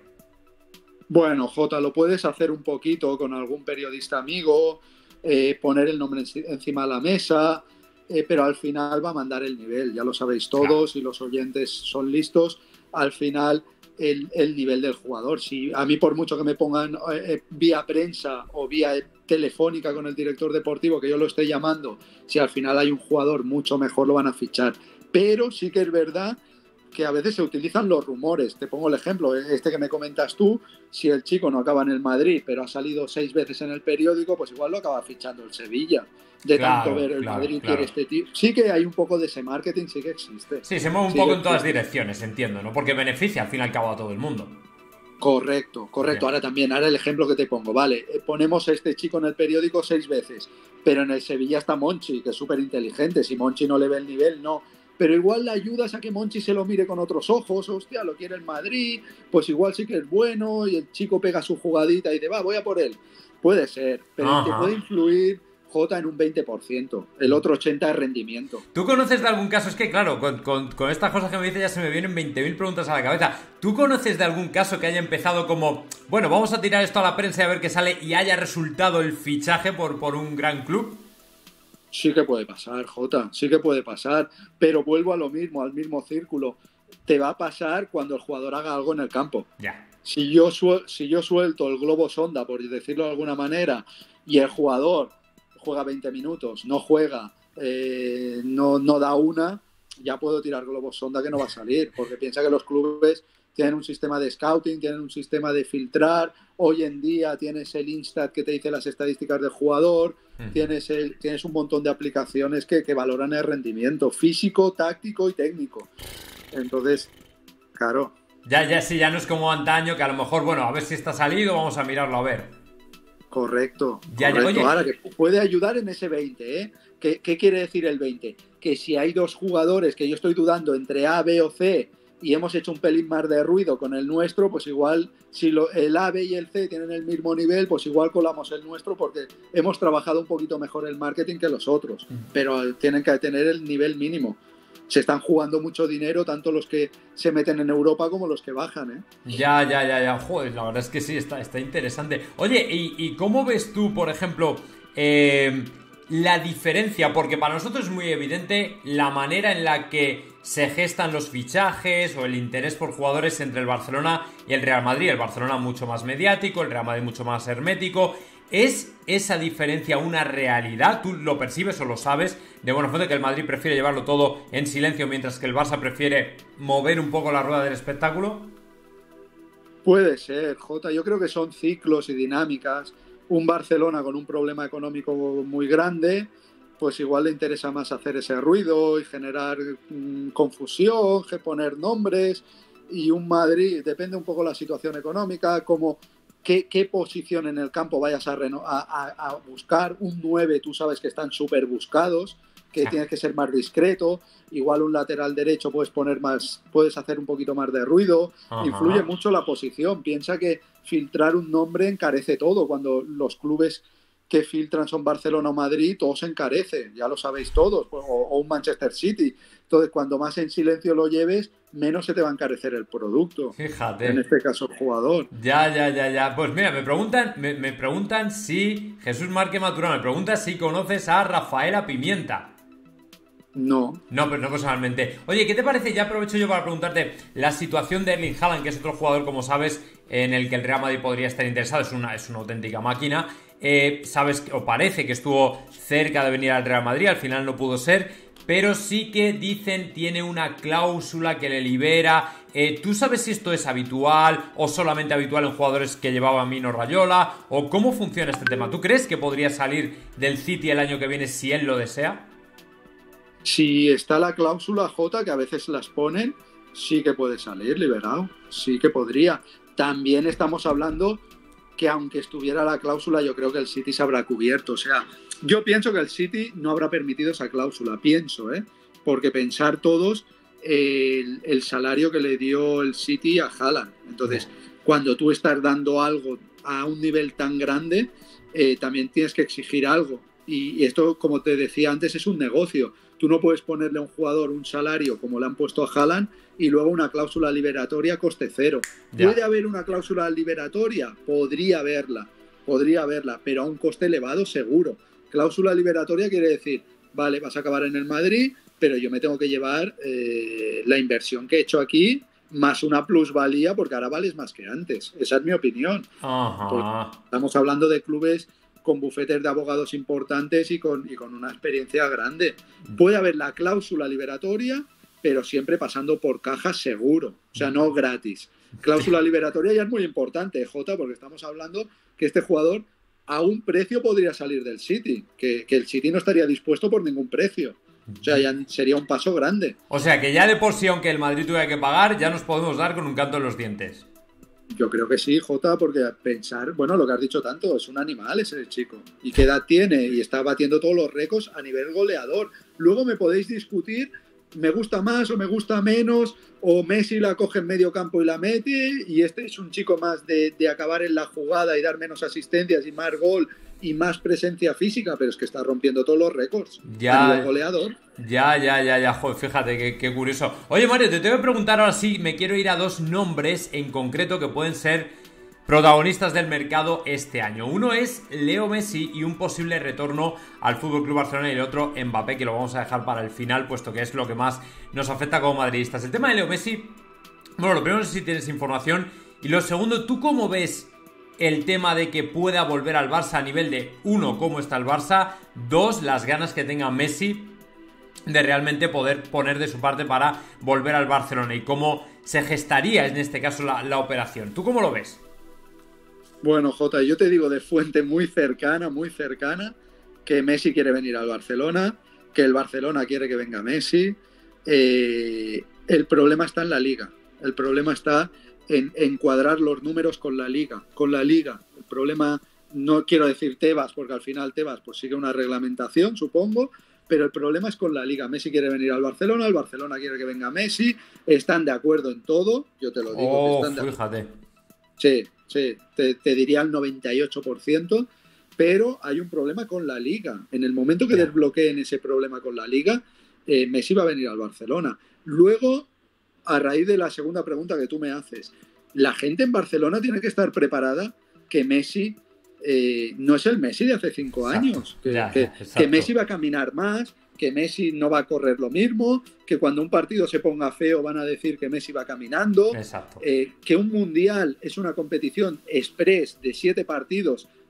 Bueno, Jota, lo puedes hacer un poquito con algún periodista amigo, poner el nombre encima de la mesa, pero al final va a mandar el nivel, ya lo sabéis todos, y los oyentes son listos. Al final el nivel del jugador. Si a mí, por mucho que me pongan vía prensa o vía telefónica con el director deportivo, que yo lo esté llamando, si al final hay un jugador mucho mejor, lo van a fichar. Pero sí que es verdad que a veces se utilizan los rumores. Te pongo el ejemplo, este que me comentas tú, si el chico no acaba en el Madrid, pero ha salido 6 veces en el periódico, pues igual lo acaba fichando el Sevilla. De tanto ver el Madrid quiere este tío. Sí que hay un poco de ese marketing, sí que existe. Sí, se mueve un poco en todas direcciones, entiendo, ¿no? Porque beneficia al fin y al cabo a todo el mundo. Correcto. Bien. Ahora el ejemplo que te pongo, vale, ponemos a este chico en el periódico 6 veces, pero en el Sevilla está Monchi, que es súper inteligente. Si Monchi no le ve el nivel, no. Pero igual le ayudas a que Monchi se lo mire con otros ojos. Hostia, lo quiere el Madrid, pues igual sí que es bueno, y el chico pega su jugadita y dice, voy a por él. Puede ser, pero te puede influir, Jota, en un 20%, el otro 80% es rendimiento. ¿Tú conoces de algún caso? Es que claro, con estas cosas que me dices ya se me vienen 20.000 preguntas a la cabeza. ¿Tú conoces de algún caso que haya empezado como, bueno, vamos a tirar esto a la prensa y a ver qué sale, y haya resultado el fichaje por un gran club? Sí que puede pasar, Jota, sí que puede pasar, pero vuelvo a lo mismo, al mismo círculo. Te va a pasar cuando el jugador haga algo en el campo. Ya. Si yo suelto el globo sonda, por decirlo de alguna manera, y el jugador juega 20 minutos, no juega, no da una, ya puedo tirar globo sonda que no va a salir, porque piensa que los clubes tienen un sistema de scouting, tienen un sistema de filtrar. Hoy en día tienes el Instat que te dice las estadísticas del jugador, tienes un montón de aplicaciones que valoran el rendimiento físico, táctico y técnico. Entonces, claro. Ya no es como antaño, que a lo mejor, bueno, a ver si está salido, vamos a mirarlo a ver. Correcto. Oye. Ahora, que puede ayudar en ese 20, ¿eh? ¿Qué quiere decir el 20? Que si hay dos jugadores que yo estoy dudando entre A, B o C, y hemos hecho un pelín más de ruido con el nuestro, pues igual, si el A, B y el C tienen el mismo nivel, pues igual colamos el nuestro porque hemos trabajado un poquito mejor el marketing que los otros, pero tienen que tener el nivel mínimo. Se están jugando mucho dinero, tanto los que se meten en Europa como los que bajan, ¿eh? Ya. Joder, la verdad es que sí, está interesante. Oye, ¿y cómo ves tú, por ejemplo, la diferencia? Porque para nosotros es muy evidente la manera en la que se gestan los fichajes o el interés por jugadores entre el Barcelona y el Real Madrid. El Barcelona mucho más mediático, el Real Madrid mucho más hermético. ¿Es esa diferencia una realidad? ¿Tú lo percibes o lo sabes de buena fuente que el Madrid prefiere llevarlo todo en silencio mientras que el Barça prefiere mover un poco la rueda del espectáculo? Puede ser, Jota. Yo creo que son ciclos y dinámicas. Un Barcelona con un problema económico muy grande, pues igual le interesa más hacer ese ruido y generar confusión, que poner nombres. Y un Madrid, depende un poco de la situación económica, como qué posición en el campo vayas a buscar. Un 9, tú sabes que están súper buscados, que tienes que ser más discreto. Igual un lateral derecho puedes hacer un poquito más de ruido. Ajá. Influye mucho la posición. Piensa que filtrar un nombre encarece todo. Cuando los clubes que filtran son Barcelona o Madrid, todo se encarece, ya lo sabéis todos, o un Manchester City. Entonces, cuando más en silencio lo lleves, menos se te va a encarecer el producto. Fíjate. En este caso, el jugador. Ya. Pues mira, me preguntan si, Jesús Márquez Maturana, me pregunta si conoces a Rafaela Pimienta. No. No, pero no personalmente. Oye, ¿qué te parece? Ya aprovecho yo para preguntarte la situación de Erling Haaland, que es otro jugador, como sabes, en el que el Real Madrid podría estar interesado. Es una auténtica máquina. Sabes, o parece que estuvo cerca de venir al Real Madrid, al final no pudo ser, pero sí que dicen tiene una cláusula que le libera. ¿Tú sabes si esto es habitual o solamente habitual en jugadores que llevaba Mino Raiola? ¿O cómo funciona este tema? ¿Tú crees que podría salir del City el año que viene si él lo desea? Si está la cláusula J, que a veces las ponen, sí que puede salir liberado, sí que podría. También estamos hablando que aunque estuviera la cláusula, yo creo que el City se habrá cubierto. O sea, yo pienso que el City no habrá permitido esa cláusula, porque pensar todos el salario que le dio el City a Haaland. Entonces, cuando tú estás dando algo a un nivel tan grande, también tienes que exigir algo. Y esto, como te decía antes, es un negocio. Tú no puedes ponerle a un jugador un salario como le han puesto a Haaland y luego una cláusula liberatoria a coste cero. Ya. ¿Puede haber una cláusula liberatoria? Podría haberla, pero a un coste elevado seguro. Cláusula liberatoria quiere decir, vale, vas a acabar en el Madrid, pero yo me tengo que llevar la inversión que he hecho aquí más una plusvalía porque ahora vales más que antes. Esa es mi opinión. Pues estamos hablando de clubes con bufetes de abogados importantes y con una experiencia grande. Puede haber la cláusula liberatoria, pero siempre pasando por caja seguro, o sea, no gratis. Cláusula liberatoria ya es muy importante, Jota, porque estamos hablando que este jugador a un precio podría salir del City, que el City no estaría dispuesto por ningún precio. O sea, ya sería un paso grande. O sea, que ya de por sí, aunque el Madrid tuviera que pagar, ya nos podemos dar con un canto en los dientes. Yo creo que sí, Jota, porque pensar, bueno, lo que has dicho tanto, es un animal ese chico. ¿Y qué edad tiene? Y está batiendo todos los récords a nivel goleador. Luego me podéis discutir, me gusta más o me gusta menos, o Messi la coge en medio campo y la mete, y este es un chico más de acabar en la jugada y dar menos asistencias y más gol y más presencia física, pero es que está rompiendo todos los récords a nivel goleador. Ya, joder, fíjate, qué curioso. Oye, Mario, te tengo que preguntar ahora sí, me quiero ir a dos nombres en concreto que pueden ser protagonistas del mercado este año. Uno es Leo Messi y un posible retorno al FC Barcelona, y el otro Mbappé, que lo vamos a dejar para el final, puesto que es lo que más nos afecta como madridistas. El tema de Leo Messi, bueno, lo primero es si tienes información, y lo segundo, ¿tú cómo ves el tema de que pueda volver al Barça a nivel de, uno, cómo está el Barça, dos, las ganas que tenga Messi de realmente poder poner de su parte para volver al Barcelona y cómo se gestaría en este caso la operación? ¿Tú cómo lo ves? Bueno, Jota, yo te digo de fuente muy cercana, que Messi quiere venir al Barcelona, que el Barcelona quiere que venga Messi. El problema está en la Liga. El problema está en cuadrar los números con la Liga. El problema, no quiero decir Tebas, porque al final Tebas pues sigue una reglamentación, supongo, pero el problema es con la Liga. Messi quiere venir al Barcelona, el Barcelona quiere que venga Messi, están de acuerdo en todo, yo te lo digo. Fíjate. Sí, te diría el 98%, pero hay un problema con la Liga. En el momento que desbloqueen ese problema con la Liga, Messi va a venir al Barcelona. Luego, a raíz de la segunda pregunta que tú me haces, la gente en Barcelona tiene que estar preparada que Messi no es el Messi de hace 5 años, que Messi va a caminar más, que Messi no va a correr lo mismo, que cuando un partido se ponga feo van a decir que Messi va caminando, que un mundial es una competición express de 7 partidos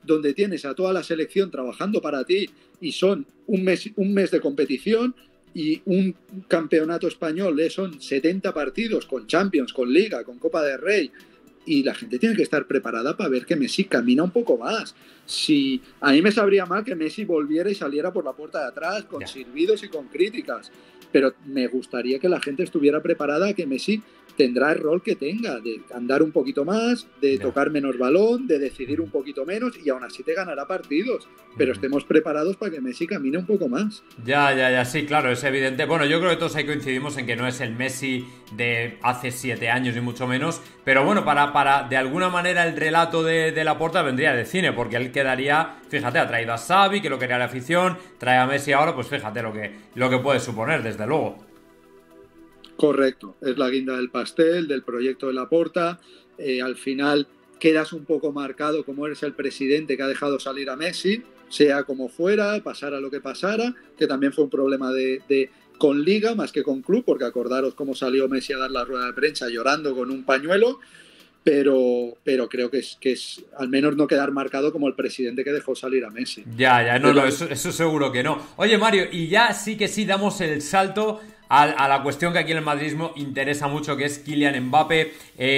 donde tienes a toda la selección trabajando para ti y son un mes de competición y un campeonato español son 70 partidos con Champions, con Liga, con Copa del Rey, y la gente tiene que estar preparada para ver que Messi camina un poco más. Si a mí me sabría mal que Messi volviera y saliera por la puerta de atrás con silbidos y con críticas, pero me gustaría que la gente estuviera preparada a que Messi tendrá el rol que tenga, de andar un poquito más, de tocar menos balón, de decidir un poquito menos, y aún así te ganará partidos, pero estemos preparados para que Messi camine un poco más. Ya, sí, claro, es evidente. Bueno, yo creo que todos ahí coincidimos en que no es el Messi de hace 7 años, ni mucho menos, pero bueno, para de alguna manera el relato de Laporta vendría de cine, porque él quedaría, fíjate, ha traído a Xavi, que lo quería la afición, trae a Messi ahora, pues fíjate lo que puede suponer, desde luego. Correcto, es la guinda del pastel, del proyecto de Laporta. Al final quedas un poco marcado como eres el presidente que ha dejado salir a Messi, sea como fuera, pasara lo que pasara, que también fue un problema con Liga más que con club, porque acordaros cómo salió Messi a dar la rueda de prensa llorando con un pañuelo, pero creo que es al menos no quedar marcado como el presidente que dejó salir a Messi. Eso seguro que no. Oye, Mario, y ya sí que sí damos el salto a la cuestión que aquí en el madridismo interesa mucho, que es Kylian Mbappé.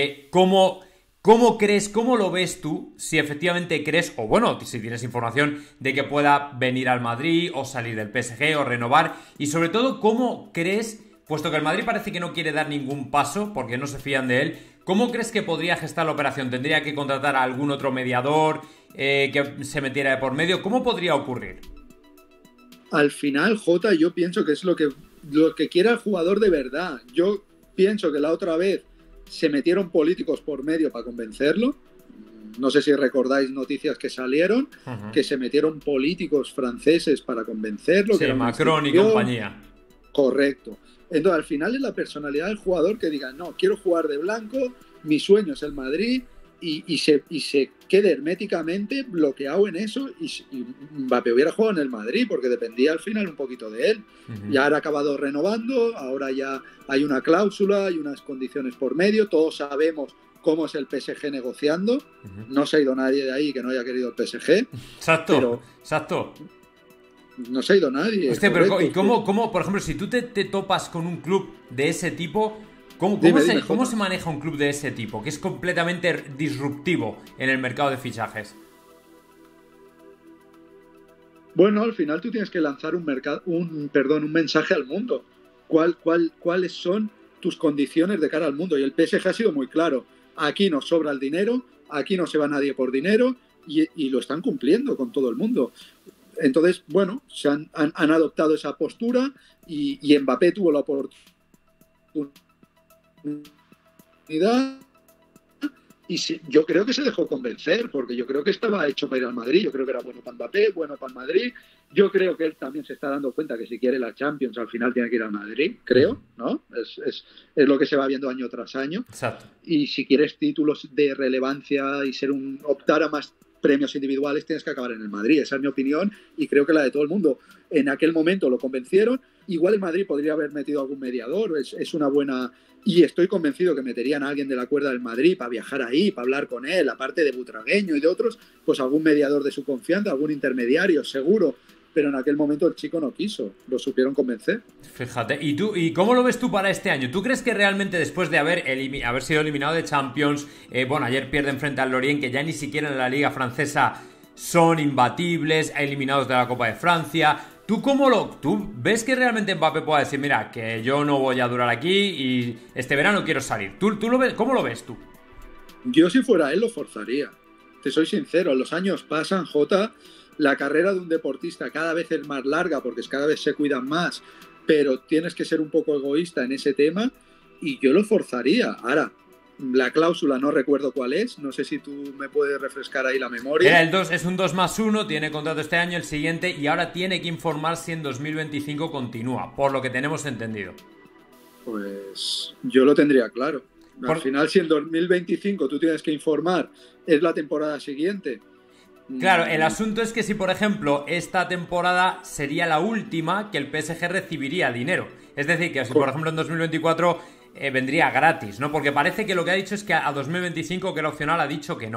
¿Cómo crees, cómo lo ves tú, si efectivamente crees, o bueno, si tienes información de que pueda venir al Madrid o salir del PSG o renovar? Y sobre todo, ¿cómo crees, puesto que el Madrid parece que no quiere dar ningún paso porque no se fían de él, cómo crees que podría gestar la operación? ¿Tendría que contratar a algún otro mediador que se metiera de por medio? ¿Cómo podría ocurrir? Al final, Jota, yo pienso que es lo que quiera el jugador de verdad. Yo pienso que la otra vez se metieron políticos por medio para convencerlo. No sé si recordáis noticias que salieron, que se metieron políticos franceses para convencerlo. Sí, Macron y compañía. Correcto. Entonces, al final es la personalidad del jugador que diga, no, quiero jugar de blanco, mi sueño es el Madrid, y se quede herméticamente bloqueado en eso, y Mbappé hubiera jugado en el Madrid porque dependía al final un poquito de él. Ya ha acabado renovando, ahora ya hay una cláusula, hay unas condiciones por medio, todos sabemos cómo es el PSG negociando, no se ha ido nadie de ahí que no haya querido el PSG. Exacto. No se ha ido nadie. Hostia, pero ¿y cómo, por ejemplo, si tú te topas con un club de ese tipo, ¿cómo se maneja un club de ese tipo? Que es completamente disruptivo en el mercado de fichajes. Bueno, al final tú tienes que lanzar un mensaje al mundo. ¿Cuáles son tus condiciones de cara al mundo? Y el PSG ha sido muy claro. Aquí nos sobra el dinero, aquí no se va nadie por dinero, y lo están cumpliendo con todo el mundo. Entonces, bueno, han adoptado esa postura, y Mbappé tuvo la oportunidad, y sí, yo creo que se dejó convencer, porque yo creo que estaba hecho para ir al Madrid. Yo creo que era bueno para Mbappé, bueno para el Madrid. Yo creo que él también se está dando cuenta que si quiere la Champions al final tiene que ir al Madrid, creo, ¿no? Es lo que se va viendo año tras año. Exacto. Y si quieres títulos de relevancia y optar a más premios individuales, tienes que acabar en el Madrid. Esa es mi opinión, y creo que la de todo el mundo. En aquel momento lo convencieron. Igual el Madrid podría haber metido algún mediador, es una buena... Y estoy convencido que meterían a alguien de la cuerda del Madrid para viajar ahí, para hablar con él, aparte de Butragueño y de otros, pues algún mediador de su confianza, algún intermediario, seguro. Pero en aquel momento el chico no quiso, lo supieron convencer. Fíjate, ¿y cómo lo ves tú para este año? ¿Tú crees que realmente después de haber sido eliminado de Champions, ayer pierden frente al Lorient, que ya ni siquiera en la Liga Francesa son imbatibles, eliminados de la Copa de Francia? ¿Tú ves que realmente Mbappé pueda decir, mira, que yo no voy a durar aquí y este verano quiero salir? ¿Tú lo ves? ¿Cómo lo ves tú? Yo, si fuera él, lo forzaría. Te soy sincero, los años pasan, Jota. La carrera de un deportista cada vez es más larga porque cada vez se cuidan más, pero tienes que ser un poco egoísta en ese tema, y yo lo forzaría. Ahora, la cláusula no recuerdo cuál es, no sé si tú me puedes refrescar ahí la memoria. Era el 2, es un 2+1, tiene contrato este año, el siguiente, y ahora tiene que informar si en 2025 continúa, por lo que tenemos entendido. Pues yo lo tendría claro. Al final, si en 2025 tú tienes que informar, es la temporada siguiente. Claro, el asunto es que si, por ejemplo, esta temporada sería la última que el PSG recibiría dinero. Es decir, que si, por ejemplo, en 2024 vendría gratis, ¿no? Porque parece que lo que ha dicho es que a 2025, que era opcional, ha dicho que no.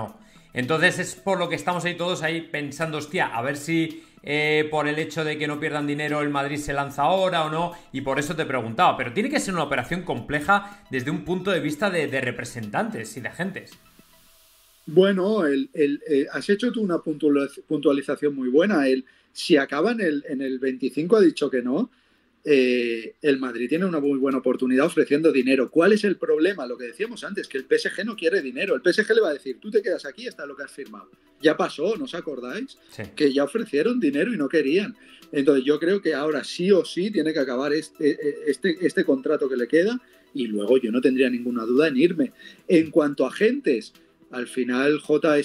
Entonces es por lo que estamos ahí todos ahí pensando, hostia, a ver si por el hecho de que no pierdan dinero el Madrid se lanza ahora o no, y por eso te preguntaba, pero tiene que ser una operación compleja desde un punto de vista de representantes y de agentes. Bueno, has hecho tú una puntualización muy buena. Si acaba en el 25 ha dicho que no. El Madrid tiene una muy buena oportunidad ofreciendo dinero. ¿Cuál es el problema? Lo que decíamos antes, que el PSG no quiere dinero. El PSG le va a decir, tú te quedas aquí hasta lo que has firmado. Ya pasó, ¿no os acordáis? Sí. Que ya ofrecieron dinero y no querían. Entonces yo creo que ahora sí o sí tiene que acabar este contrato que le queda, y luego yo no tendría ninguna duda en irme. En cuanto a agentes, al final,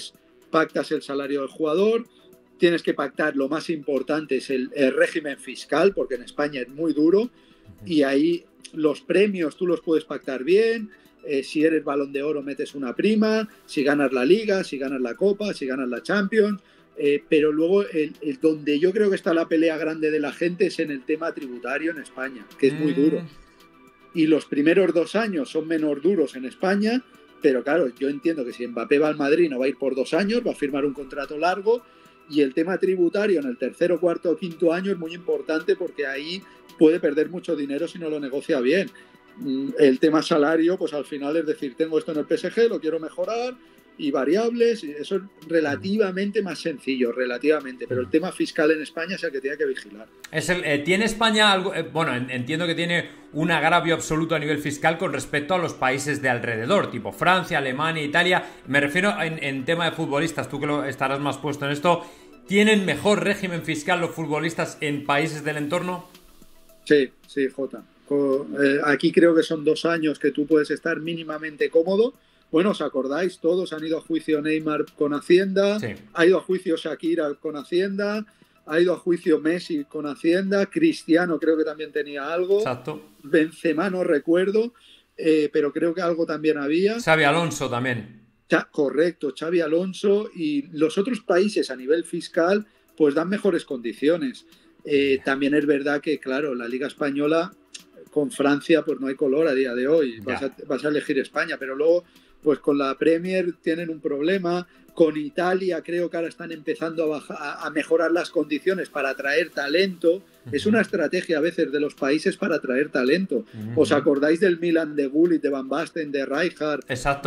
pactas el salario del jugador, tienes que pactar, lo más importante es el régimen fiscal, porque en España es muy duro, y ahí los premios tú los puedes pactar bien. Si eres Balón de Oro metes una prima, si ganas la Liga, si ganas la Copa, si ganas la Champions, pero luego donde yo creo que está la pelea grande de la gente es en el tema tributario en España, que es muy duro. Y los primeros 2 años son menos duros en España, pero claro, yo entiendo que si Mbappé va al Madrid no va a ir por 2 años, va a firmar un contrato largo, y el tema tributario en el 3.º, 4.º o 5.º año es muy importante, porque ahí puede perder mucho dinero si no lo negocia bien. El tema salario, pues al final es decir, tengo esto en el PSG, lo quiero mejorar, y variables, y eso es relativamente más sencillo, relativamente, pero el tema fiscal en España es el que tiene que vigilar. ¿Tiene España algo? Bueno, entiendo que tiene un agravio absoluto a nivel fiscal con respecto a los países de alrededor, tipo Francia, Alemania, Italia. Me refiero en tema de futbolistas, tú que estarás más puesto en esto. ¿Tienen mejor régimen fiscal los futbolistas en países del entorno? Sí, Jota. Aquí creo que son 2 años que tú puedes estar mínimamente cómodo. Bueno, ¿os acordáis? Todos han ido a juicio Neymar con Hacienda, sí. Ha ido a juicio Shakira con Hacienda, ha ido a juicio Messi con Hacienda, Cristiano creo que también tenía algo. Exacto. Benzema no recuerdo, pero creo que algo también había. Xabi Alonso también. Correcto, Xabi Alonso, y los otros países a nivel fiscal pues dan mejores condiciones. También es verdad que, claro, la Liga Española con Francia pues no hay color a día de hoy, vas a elegir España, pero luego pues con la Premier tienen un problema, con Italia creo que ahora están empezando a mejorar las condiciones para atraer talento. Es una estrategia a veces de los países para atraer talento. ¿Os acordáis del Milan de Gullit, de Van Basten, de Rijkaard? Exacto.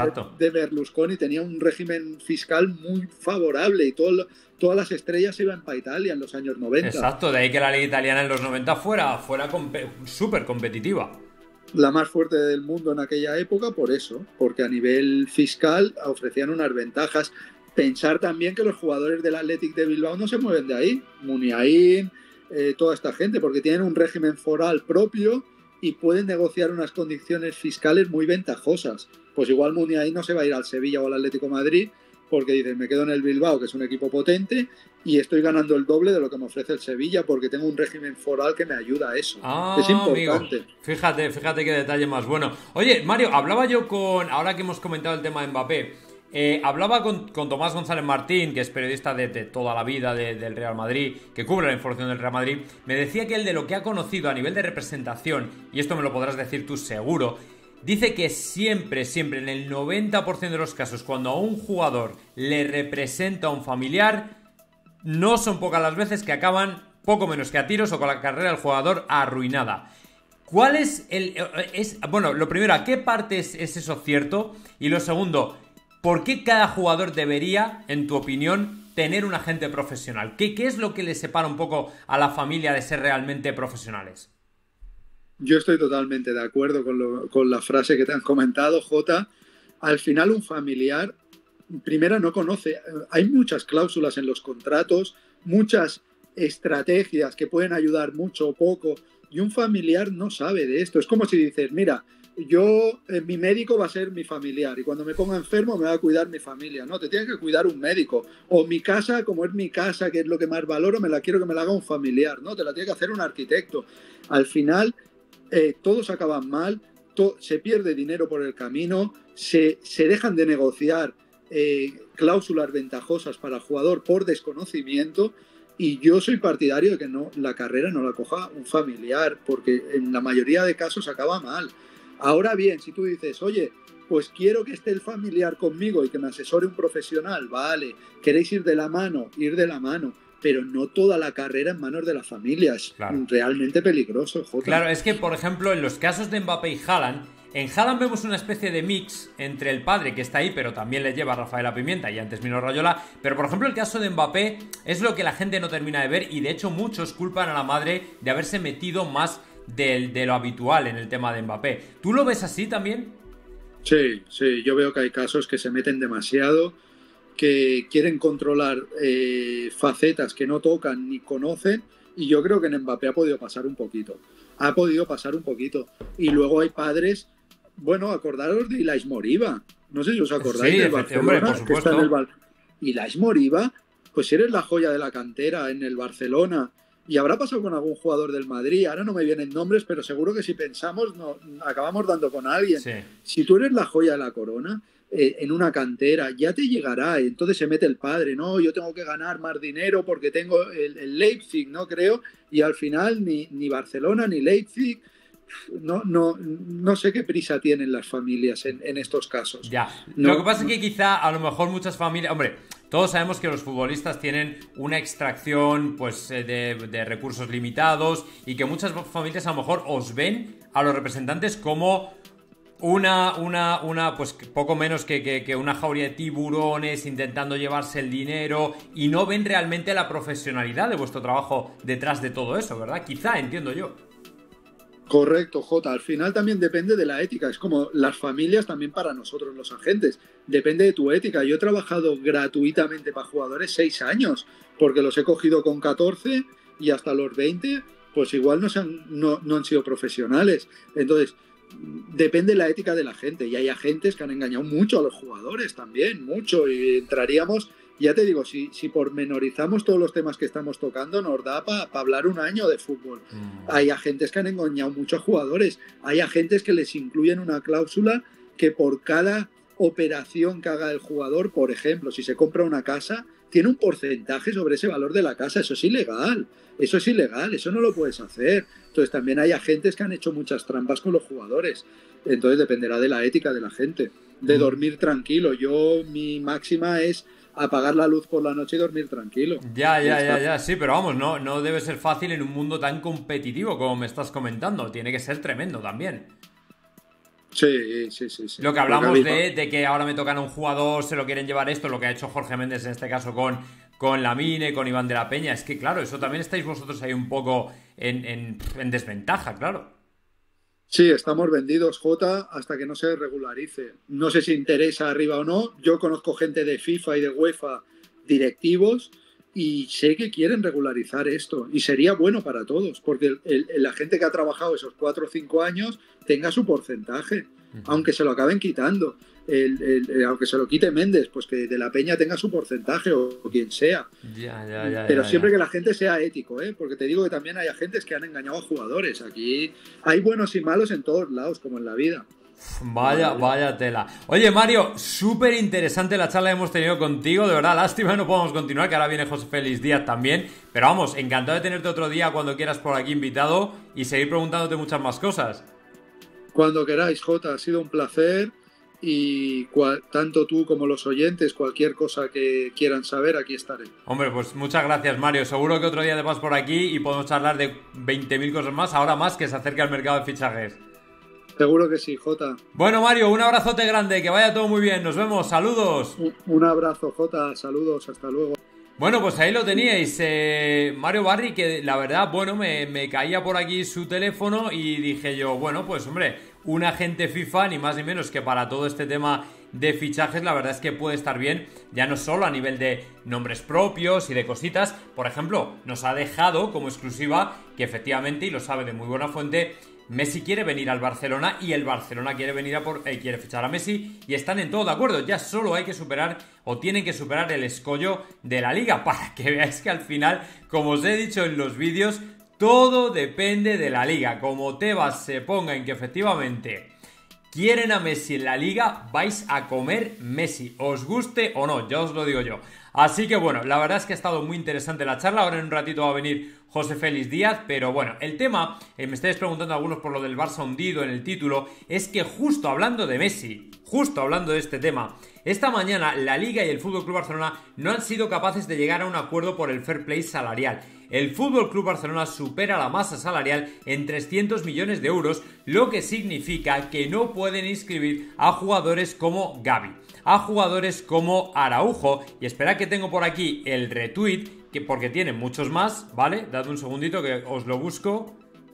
De Berlusconi? Tenía un régimen fiscal muy favorable y todas las estrellas iban para Italia en los años 90. Exacto, de ahí que la liga italiana en los 90 fuera súper competitiva. La más fuerte del mundo en aquella época, por eso, porque a nivel fiscal ofrecían unas ventajas. Pensar también que los jugadores del Athletic de Bilbao no se mueven de ahí, Muniain, toda esta gente, porque tienen un régimen foral propio y pueden negociar unas condiciones fiscales muy ventajosas. Pues igual Muniain no se va a ir al Sevilla o al Atlético de Madrid, porque dicen, me quedo en el Bilbao, que es un equipo potente, y estoy ganando el doble de lo que me ofrece el Sevilla, porque tengo un régimen foral que me ayuda a eso. Es importante. Amigo, fíjate qué detalle más bueno. Oye, Mario, hablaba yo ahora que hemos comentado el tema de Mbappé, hablaba con Tomás González Martín, que es periodista de toda la vida del Real Madrid, que cubre la información del Real Madrid. Me decía que él, de lo que ha conocido a nivel de representación, y esto me lo podrás decir tú seguro, dice que siempre, en el 90% de los casos, cuando a un jugador le representa a un familiar, no son pocas las veces que acaban poco menos que a tiros o con la carrera del jugador arruinada. ¿Cuál es bueno, lo primero, ¿a qué parte es eso cierto? Y lo segundo, ¿por qué cada jugador debería, en tu opinión, tener un agente profesional? ¿Qué es lo que le separa un poco a la familia de ser realmente profesionales? Yo estoy totalmente de acuerdo con la frase que te han comentado, Jota. Al final, un familiar, primero, no conoce. Hay muchas cláusulas en los contratos, muchas estrategias que pueden ayudar mucho o poco, y un familiar no sabe de esto. Es como si dices, mira, mi médico va a ser mi familiar, y cuando me ponga enfermo me va a cuidar mi familia. No, te tiene que cuidar un médico. O mi casa, como es mi casa, que es lo que más valoro, quiero que me la haga un familiar. No, te la tiene que hacer un arquitecto. Al final, todos acaban mal, se pierde dinero por el camino, se dejan de negociar cláusulas ventajosas para el jugador por desconocimiento, y yo soy partidario de que la carrera no la coja un familiar, porque en la mayoría de casos acaba mal. Ahora bien, si tú dices, oye, pues quiero que esté el familiar conmigo y que me asesore un profesional, vale. ¿Queréis ir de la mano? Ir de la mano. Pero no toda la carrera en manos de la familia. Es realmente peligroso, Jota. Claro, es que, por ejemplo, en los casos de Mbappé y Haaland, en Haaland vemos una especie de mix entre el padre que está ahí, pero también le lleva a Rafaela Pimienta y antes Mino Raiola. Pero, por ejemplo, el caso de Mbappé es lo que la gente no termina de ver y, de hecho, muchos culpan a la madre de haberse metido más de lo habitual en el tema de Mbappé. ¿Tú lo ves así también? Sí, yo veo que hay casos que se meten demasiado, que quieren controlar facetas que no tocan ni conocen, y yo creo que en Mbappé ha podido pasar un poquito. Y luego hay padres, bueno, acordaros de Ilais Moriba. No sé si os acordáis del Barcelona, hombre, por supuesto. Que está en Ilais Moriba, pues eres la joya de la cantera en el Barcelona. Y habrá pasado con algún jugador del Madrid, ahora no me vienen nombres, pero seguro que si pensamos acabamos dando con alguien. Sí. Si tú eres la joya de la corona, en una cantera, ya te llegará. Entonces se mete el padre, no, yo tengo que ganar más dinero porque tengo el Leipzig, no creo, y al final ni Barcelona ni Leipzig. No sé qué prisa tienen las familias en estos casos. Ya. Lo que pasa es que quizá a lo mejor muchas familias... Hombre, todos sabemos que los futbolistas tienen una extracción pues de recursos limitados y que muchas familias a lo mejor os ven a los representantes como pues poco menos que una jauría de tiburones intentando llevarse el dinero y no ven realmente la profesionalidad de vuestro trabajo detrás de todo eso, ¿verdad? Quizá, entiendo yo. Correcto, Jota. Al final también depende de la ética. Es como las familias también para nosotros los agentes. Depende de tu ética. Yo he trabajado gratuitamente para jugadores 6 años, porque los he cogido con 14 y hasta los 20, pues igual no han sido profesionales. Entonces, depende de la ética de la gente. Y hay agentes que han engañado mucho a los jugadores también, mucho. Y entraríamos... Ya te digo, si pormenorizamos todos los temas que estamos tocando, nos da para hablar un año de fútbol. Hay agentes que han engañado mucho a jugadores. Hay agentes que les incluyen una cláusula que por cada operación que haga el jugador, por ejemplo, si se compra una casa, tiene un porcentaje sobre ese valor de la casa. Eso es ilegal, eso no lo puedes hacer. Entonces también hay agentes que han hecho muchas trampas con los jugadores. Entonces dependerá de la ética de la gente, de dormir tranquilo. Mi máxima es apagar la luz por la noche y dormir tranquilo. Ya, sí, pero vamos, no debe ser fácil en un mundo tan competitivo como me estás comentando. Tiene que ser tremendo también. Sí. Lo que hablamos de que ahora me tocan a un jugador, se lo quieren llevar esto, lo que ha hecho Jorge Méndez en este caso con Lamine, con Iván de la Peña, es que claro, eso también estáis vosotros ahí un poco en desventaja, claro. Sí, estamos vendidos, Jota, hasta que no se regularice. No sé si interesa arriba o no. Yo conozco gente de FIFA y de UEFA, directivos, y sé que quieren regularizar esto. Y sería bueno para todos, porque la gente que ha trabajado esos 4 o 5 años tenga su porcentaje, aunque se lo acaben quitando. Aunque se lo quite Méndez, pues que de la Peña tenga su porcentaje o quien sea. Pero siempre que la gente sea ético, porque te digo que también hay agentes que han engañado a jugadores. Aquí hay buenos y malos en todos lados, como en la vida. Vaya tela. Oye, Mario, súper interesante la charla que hemos tenido contigo. De verdad, lástima que no podamos continuar, que ahora viene José Félix Díaz también. Pero vamos, encantado de tenerte otro día cuando quieras por aquí invitado y seguir preguntándote muchas más cosas. Cuando queráis, Jota, ha sido un placer. Y tanto tú como los oyentes, cualquier cosa que quieran saber, aquí estaré. Hombre, pues muchas gracias, Mario. Seguro que otro día te vas por aquí y podemos charlar de 20.000 cosas más, ahora más que se acerca el mercado de fichajes. Seguro que sí, Jota. Bueno, Mario, un abrazote grande, que vaya todo muy bien. Nos vemos, saludos. Un abrazo, Jota, saludos, hasta luego. Bueno, pues ahí lo teníais, Mario Barri, que la verdad, bueno, me caía por aquí su teléfono y dije yo, bueno, pues hombre, un agente FIFA, ni más ni menos que para todo este tema de fichajes, la verdad es que puede estar bien, ya no solo a nivel de nombres propios y de cositas. Por ejemplo, nos ha dejado como exclusiva que efectivamente, y lo sabe de muy buena fuente, Messi quiere venir al Barcelona y el Barcelona quiere venir quiere fichar a Messi y están en todo de acuerdo. Ya solo hay que superar o tienen que superar el escollo de la Liga para que veáis que al final, como os he dicho en los vídeos, todo depende de la Liga. Como Tebas se ponga en que efectivamente quieren a Messi en la Liga, vais a comer Messi, os guste o no, ya os lo digo yo. Así que bueno, la verdad es que ha estado muy interesante la charla. Ahora en un ratito va a venir José Félix Díaz, pero bueno, el tema, me estáis preguntando algunos por lo del Barça hundido en el título, es que justo hablando de Messi, justo hablando de este tema, esta mañana la Liga y el FC Barcelona no han sido capaces de llegar a un acuerdo por el fair play salarial. El FC Barcelona supera la masa salarial en 300 millones de euros, lo que significa que no pueden inscribir a jugadores como Gavi, a jugadores como Araujo, y esperad que tengo por aquí el retweet, que porque tiene muchos más, ¿vale? Dad un segundito que os lo busco.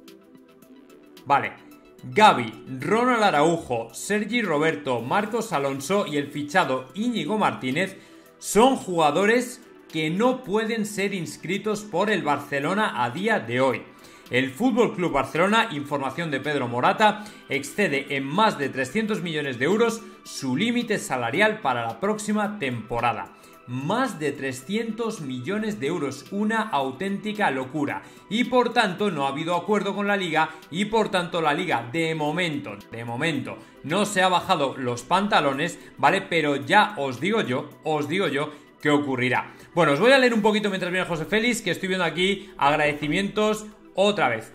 Vale, Gavi, Ronald Araujo, Sergi Roberto, Marcos Alonso y el fichado Íñigo Martínez son jugadores que no pueden ser inscritos por el Barcelona a día de hoy. El FC Barcelona, información de Pedro Morata, excede en más de 300 millones de euros su límite salarial para la próxima temporada. Más de 300 millones de euros, una auténtica locura. Y por tanto no ha habido acuerdo con la Liga y por tanto la Liga de momento, no se ha bajado los pantalones, ¿vale? Pero ya os digo yo qué ocurrirá. Bueno, os voy a leer un poquito mientras viene José Félix, que estoy viendo aquí agradecimientos otra vez.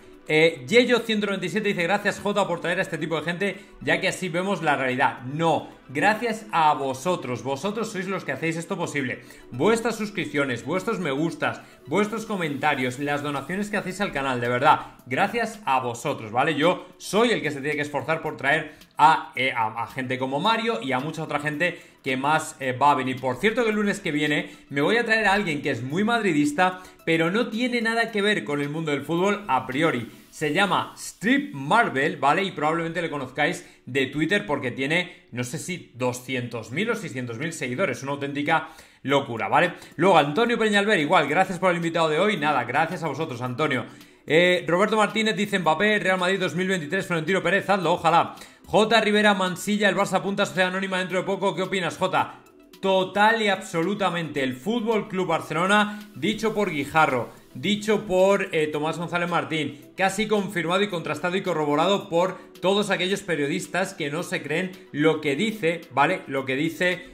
Yello197 dice: gracias Jota por traer a este tipo de gente, ya que así vemos la realidad. No, gracias a vosotros. Vosotros sois los que hacéis esto posible. Vuestras suscripciones, vuestros me gustas, vuestros comentarios, las donaciones que hacéis al canal, de verdad, gracias a vosotros, ¿vale? Yo soy el que se tiene que esforzar por traer a gente como Mario y a mucha otra gente que más va a venir. Por cierto, que el lunes que viene me voy a traer a alguien que es muy madridista, pero no tiene nada que ver con el mundo del fútbol a priori. Se llama Strip Marvel, ¿vale? Y probablemente le conozcáis de Twitter porque tiene, no sé si 200.000 o 600.000 seguidores. Una auténtica locura, ¿vale? Luego Antonio Peñalver, igual, gracias por el invitado de hoy. Nada, gracias a vosotros, Antonio. Roberto Martínez dice: Mbappé, Real Madrid 2023, Florentino Pérez, hazlo, ojalá. J. Rivera Mansilla, el Barça apunta a sociedad anónima dentro de poco. ¿Qué opinas, J? Total y absolutamente. El FC Barcelona, dicho por Guijarro, dicho por Tomás González Martín, casi confirmado y contrastado y corroborado por todos aquellos periodistas que no se creen lo que dice, ¿vale? Lo que dice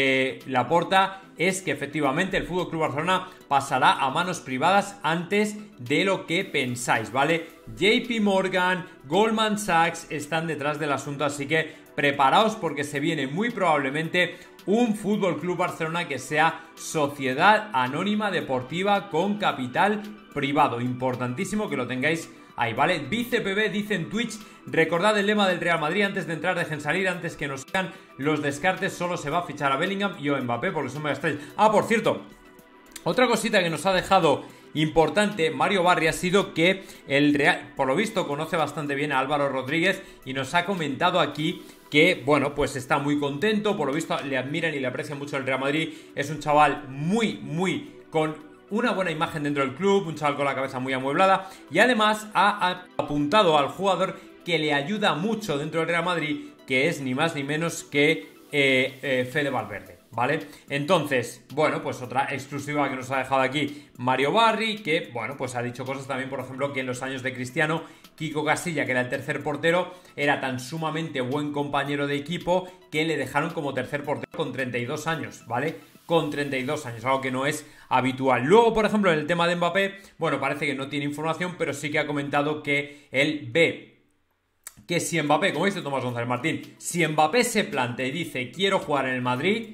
Laporta es que efectivamente el FC Barcelona pasará a manos privadas antes de lo que pensáis, ¿vale? JP Morgan, Goldman Sachs están detrás del asunto, así que preparaos porque se viene muy probablemente un FC Barcelona que sea sociedad anónima deportiva con capital privado. Importantísimo que lo tengáis ahí, ¿vale? VicePB dice en Twitch: recordad el lema del Real Madrid: antes de entrar dejen salir, antes que nos hagan los descartes, solo se va a fichar a Bellingham y o Mbappé porque son varias estrellas. Ah, por cierto, otra cosita que nos ha dejado importante Mario Barri ha sido que el Real, por lo visto, conoce bastante bien a Álvaro Rodríguez y nos ha comentado aquí que, bueno, pues está muy contento, por lo visto le admiran y le aprecian mucho el Real Madrid, es un chaval muy con una buena imagen dentro del club, un chaval con la cabeza muy amueblada y además ha apuntado al jugador que le ayuda mucho dentro del Real Madrid, que es ni más ni menos que Fede Valverde, ¿vale? Entonces, bueno, pues otra exclusiva que nos ha dejado aquí Mario Barri, que, bueno, pues ha dicho cosas también, por ejemplo, que en los años de Cristiano, Kiko Casilla, que era el tercer portero, era tan sumamente buen compañero de equipo que le dejaron como tercer portero con 32 años, ¿vale? Con 32 años, algo que no es habitual. Luego, por ejemplo, en el tema de Mbappé, bueno, parece que no tiene información, pero sí que ha comentado que él ve que si Mbappé, como dice Tomás González Martín, si Mbappé se plantea y dice quiero jugar en el Madrid,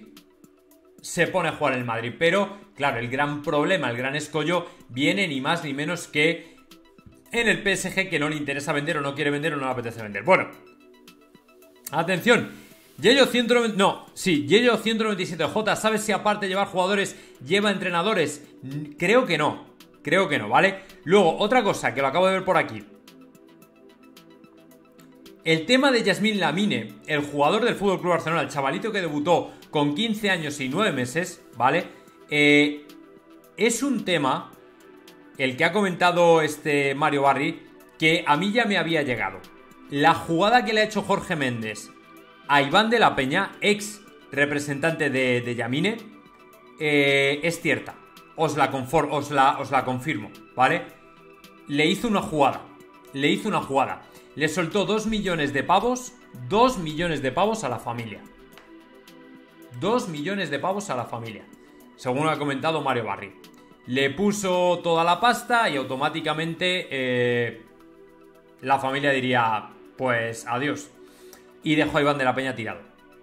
se pone a jugar en el Madrid. Pero, claro, el gran problema, el gran escollo viene ni más ni menos que en el PSG, que no le interesa vender o no quiere vender o no le apetece vender. Bueno, atención, Yello 197J, ¿sabes si aparte de llevar jugadores lleva entrenadores? Creo que no, ¿vale? Luego, otra cosa que lo acabo de ver por aquí. El tema de Yasmine Lamine, el jugador del FC Barcelona, el chavalito que debutó con 15 años y 9 meses, ¿vale? Es un tema, el que ha comentado Mario Barri, que a mí ya me había llegado. La jugada que le ha hecho Jorge Méndez a Iván de la Peña, ex representante de Yamine, es cierta. Os la confirmo, ¿vale? Le hizo una jugada. Le soltó 2 millones de pavos. 2 millones de pavos a la familia. 2 millones de pavos a la familia, según ha comentado Mario Barri. le puso toda la pasta y automáticamente la familia diría, pues adiós. Y dejó a Iván de la Peña tirado.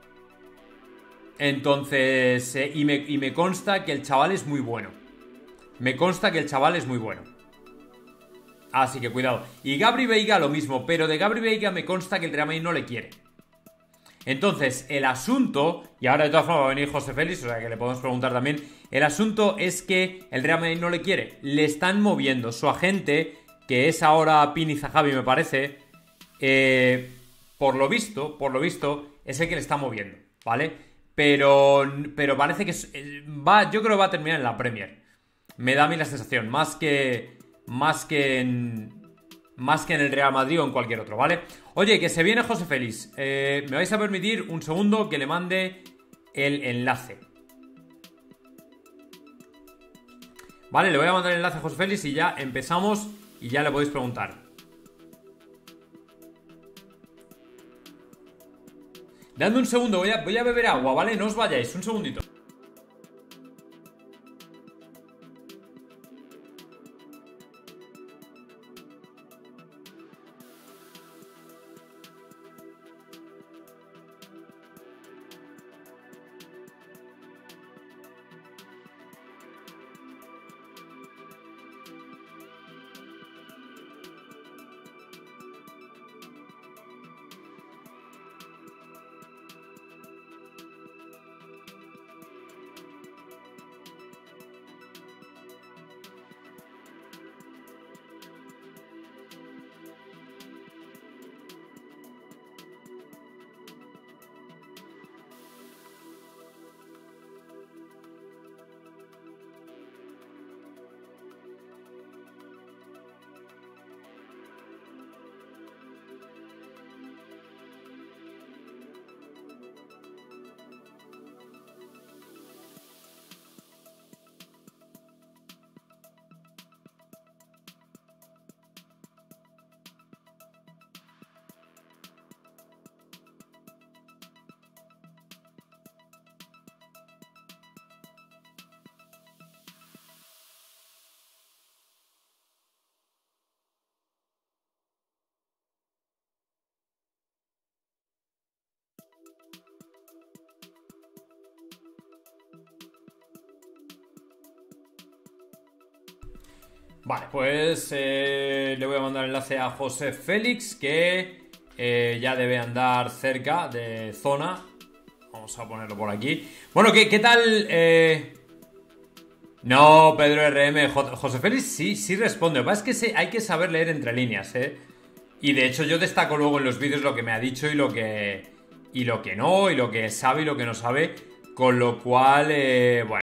Entonces, y me consta que el chaval es muy bueno. Me consta que el chaval es muy bueno. Así que cuidado. Y Gabri Veiga lo mismo, pero de Gabri Veiga me consta que el Real Madrid no le quiere. Entonces, el asunto, y ahora de todas formas va a venir José Félix, o sea que le podemos preguntar también, el asunto es que el Real Madrid no le quiere. Le están moviendo. Su agente, que es ahora Pini Zahavi me parece, por lo visto, es el que le está moviendo, ¿vale? Pero parece que yo creo que va a terminar en la Premier. Me da a mí la sensación, más que en el Real Madrid o en cualquier otro, ¿vale? Oye, que se viene José Félix. Me vais a permitir un segundo que le mande el enlace. Vale, le voy a mandar el enlace a José Félix y ya empezamos y ya le podéis preguntar. Dadme un segundo, voy a beber agua, ¿vale? No os vayáis, un segundito. Vale, pues le voy a mandar el enlace a José Félix, que ya debe andar cerca de zona. Vamos a ponerlo por aquí. Bueno, ¿qué tal? No, Pedro RM, José Félix sí responde. Lo que pasa es que hay que saber leer entre líneas, ¿eh? Y de hecho yo destaco luego en los vídeos lo que me ha dicho y lo que no, y lo que sabe y lo que no sabe. Con lo cual,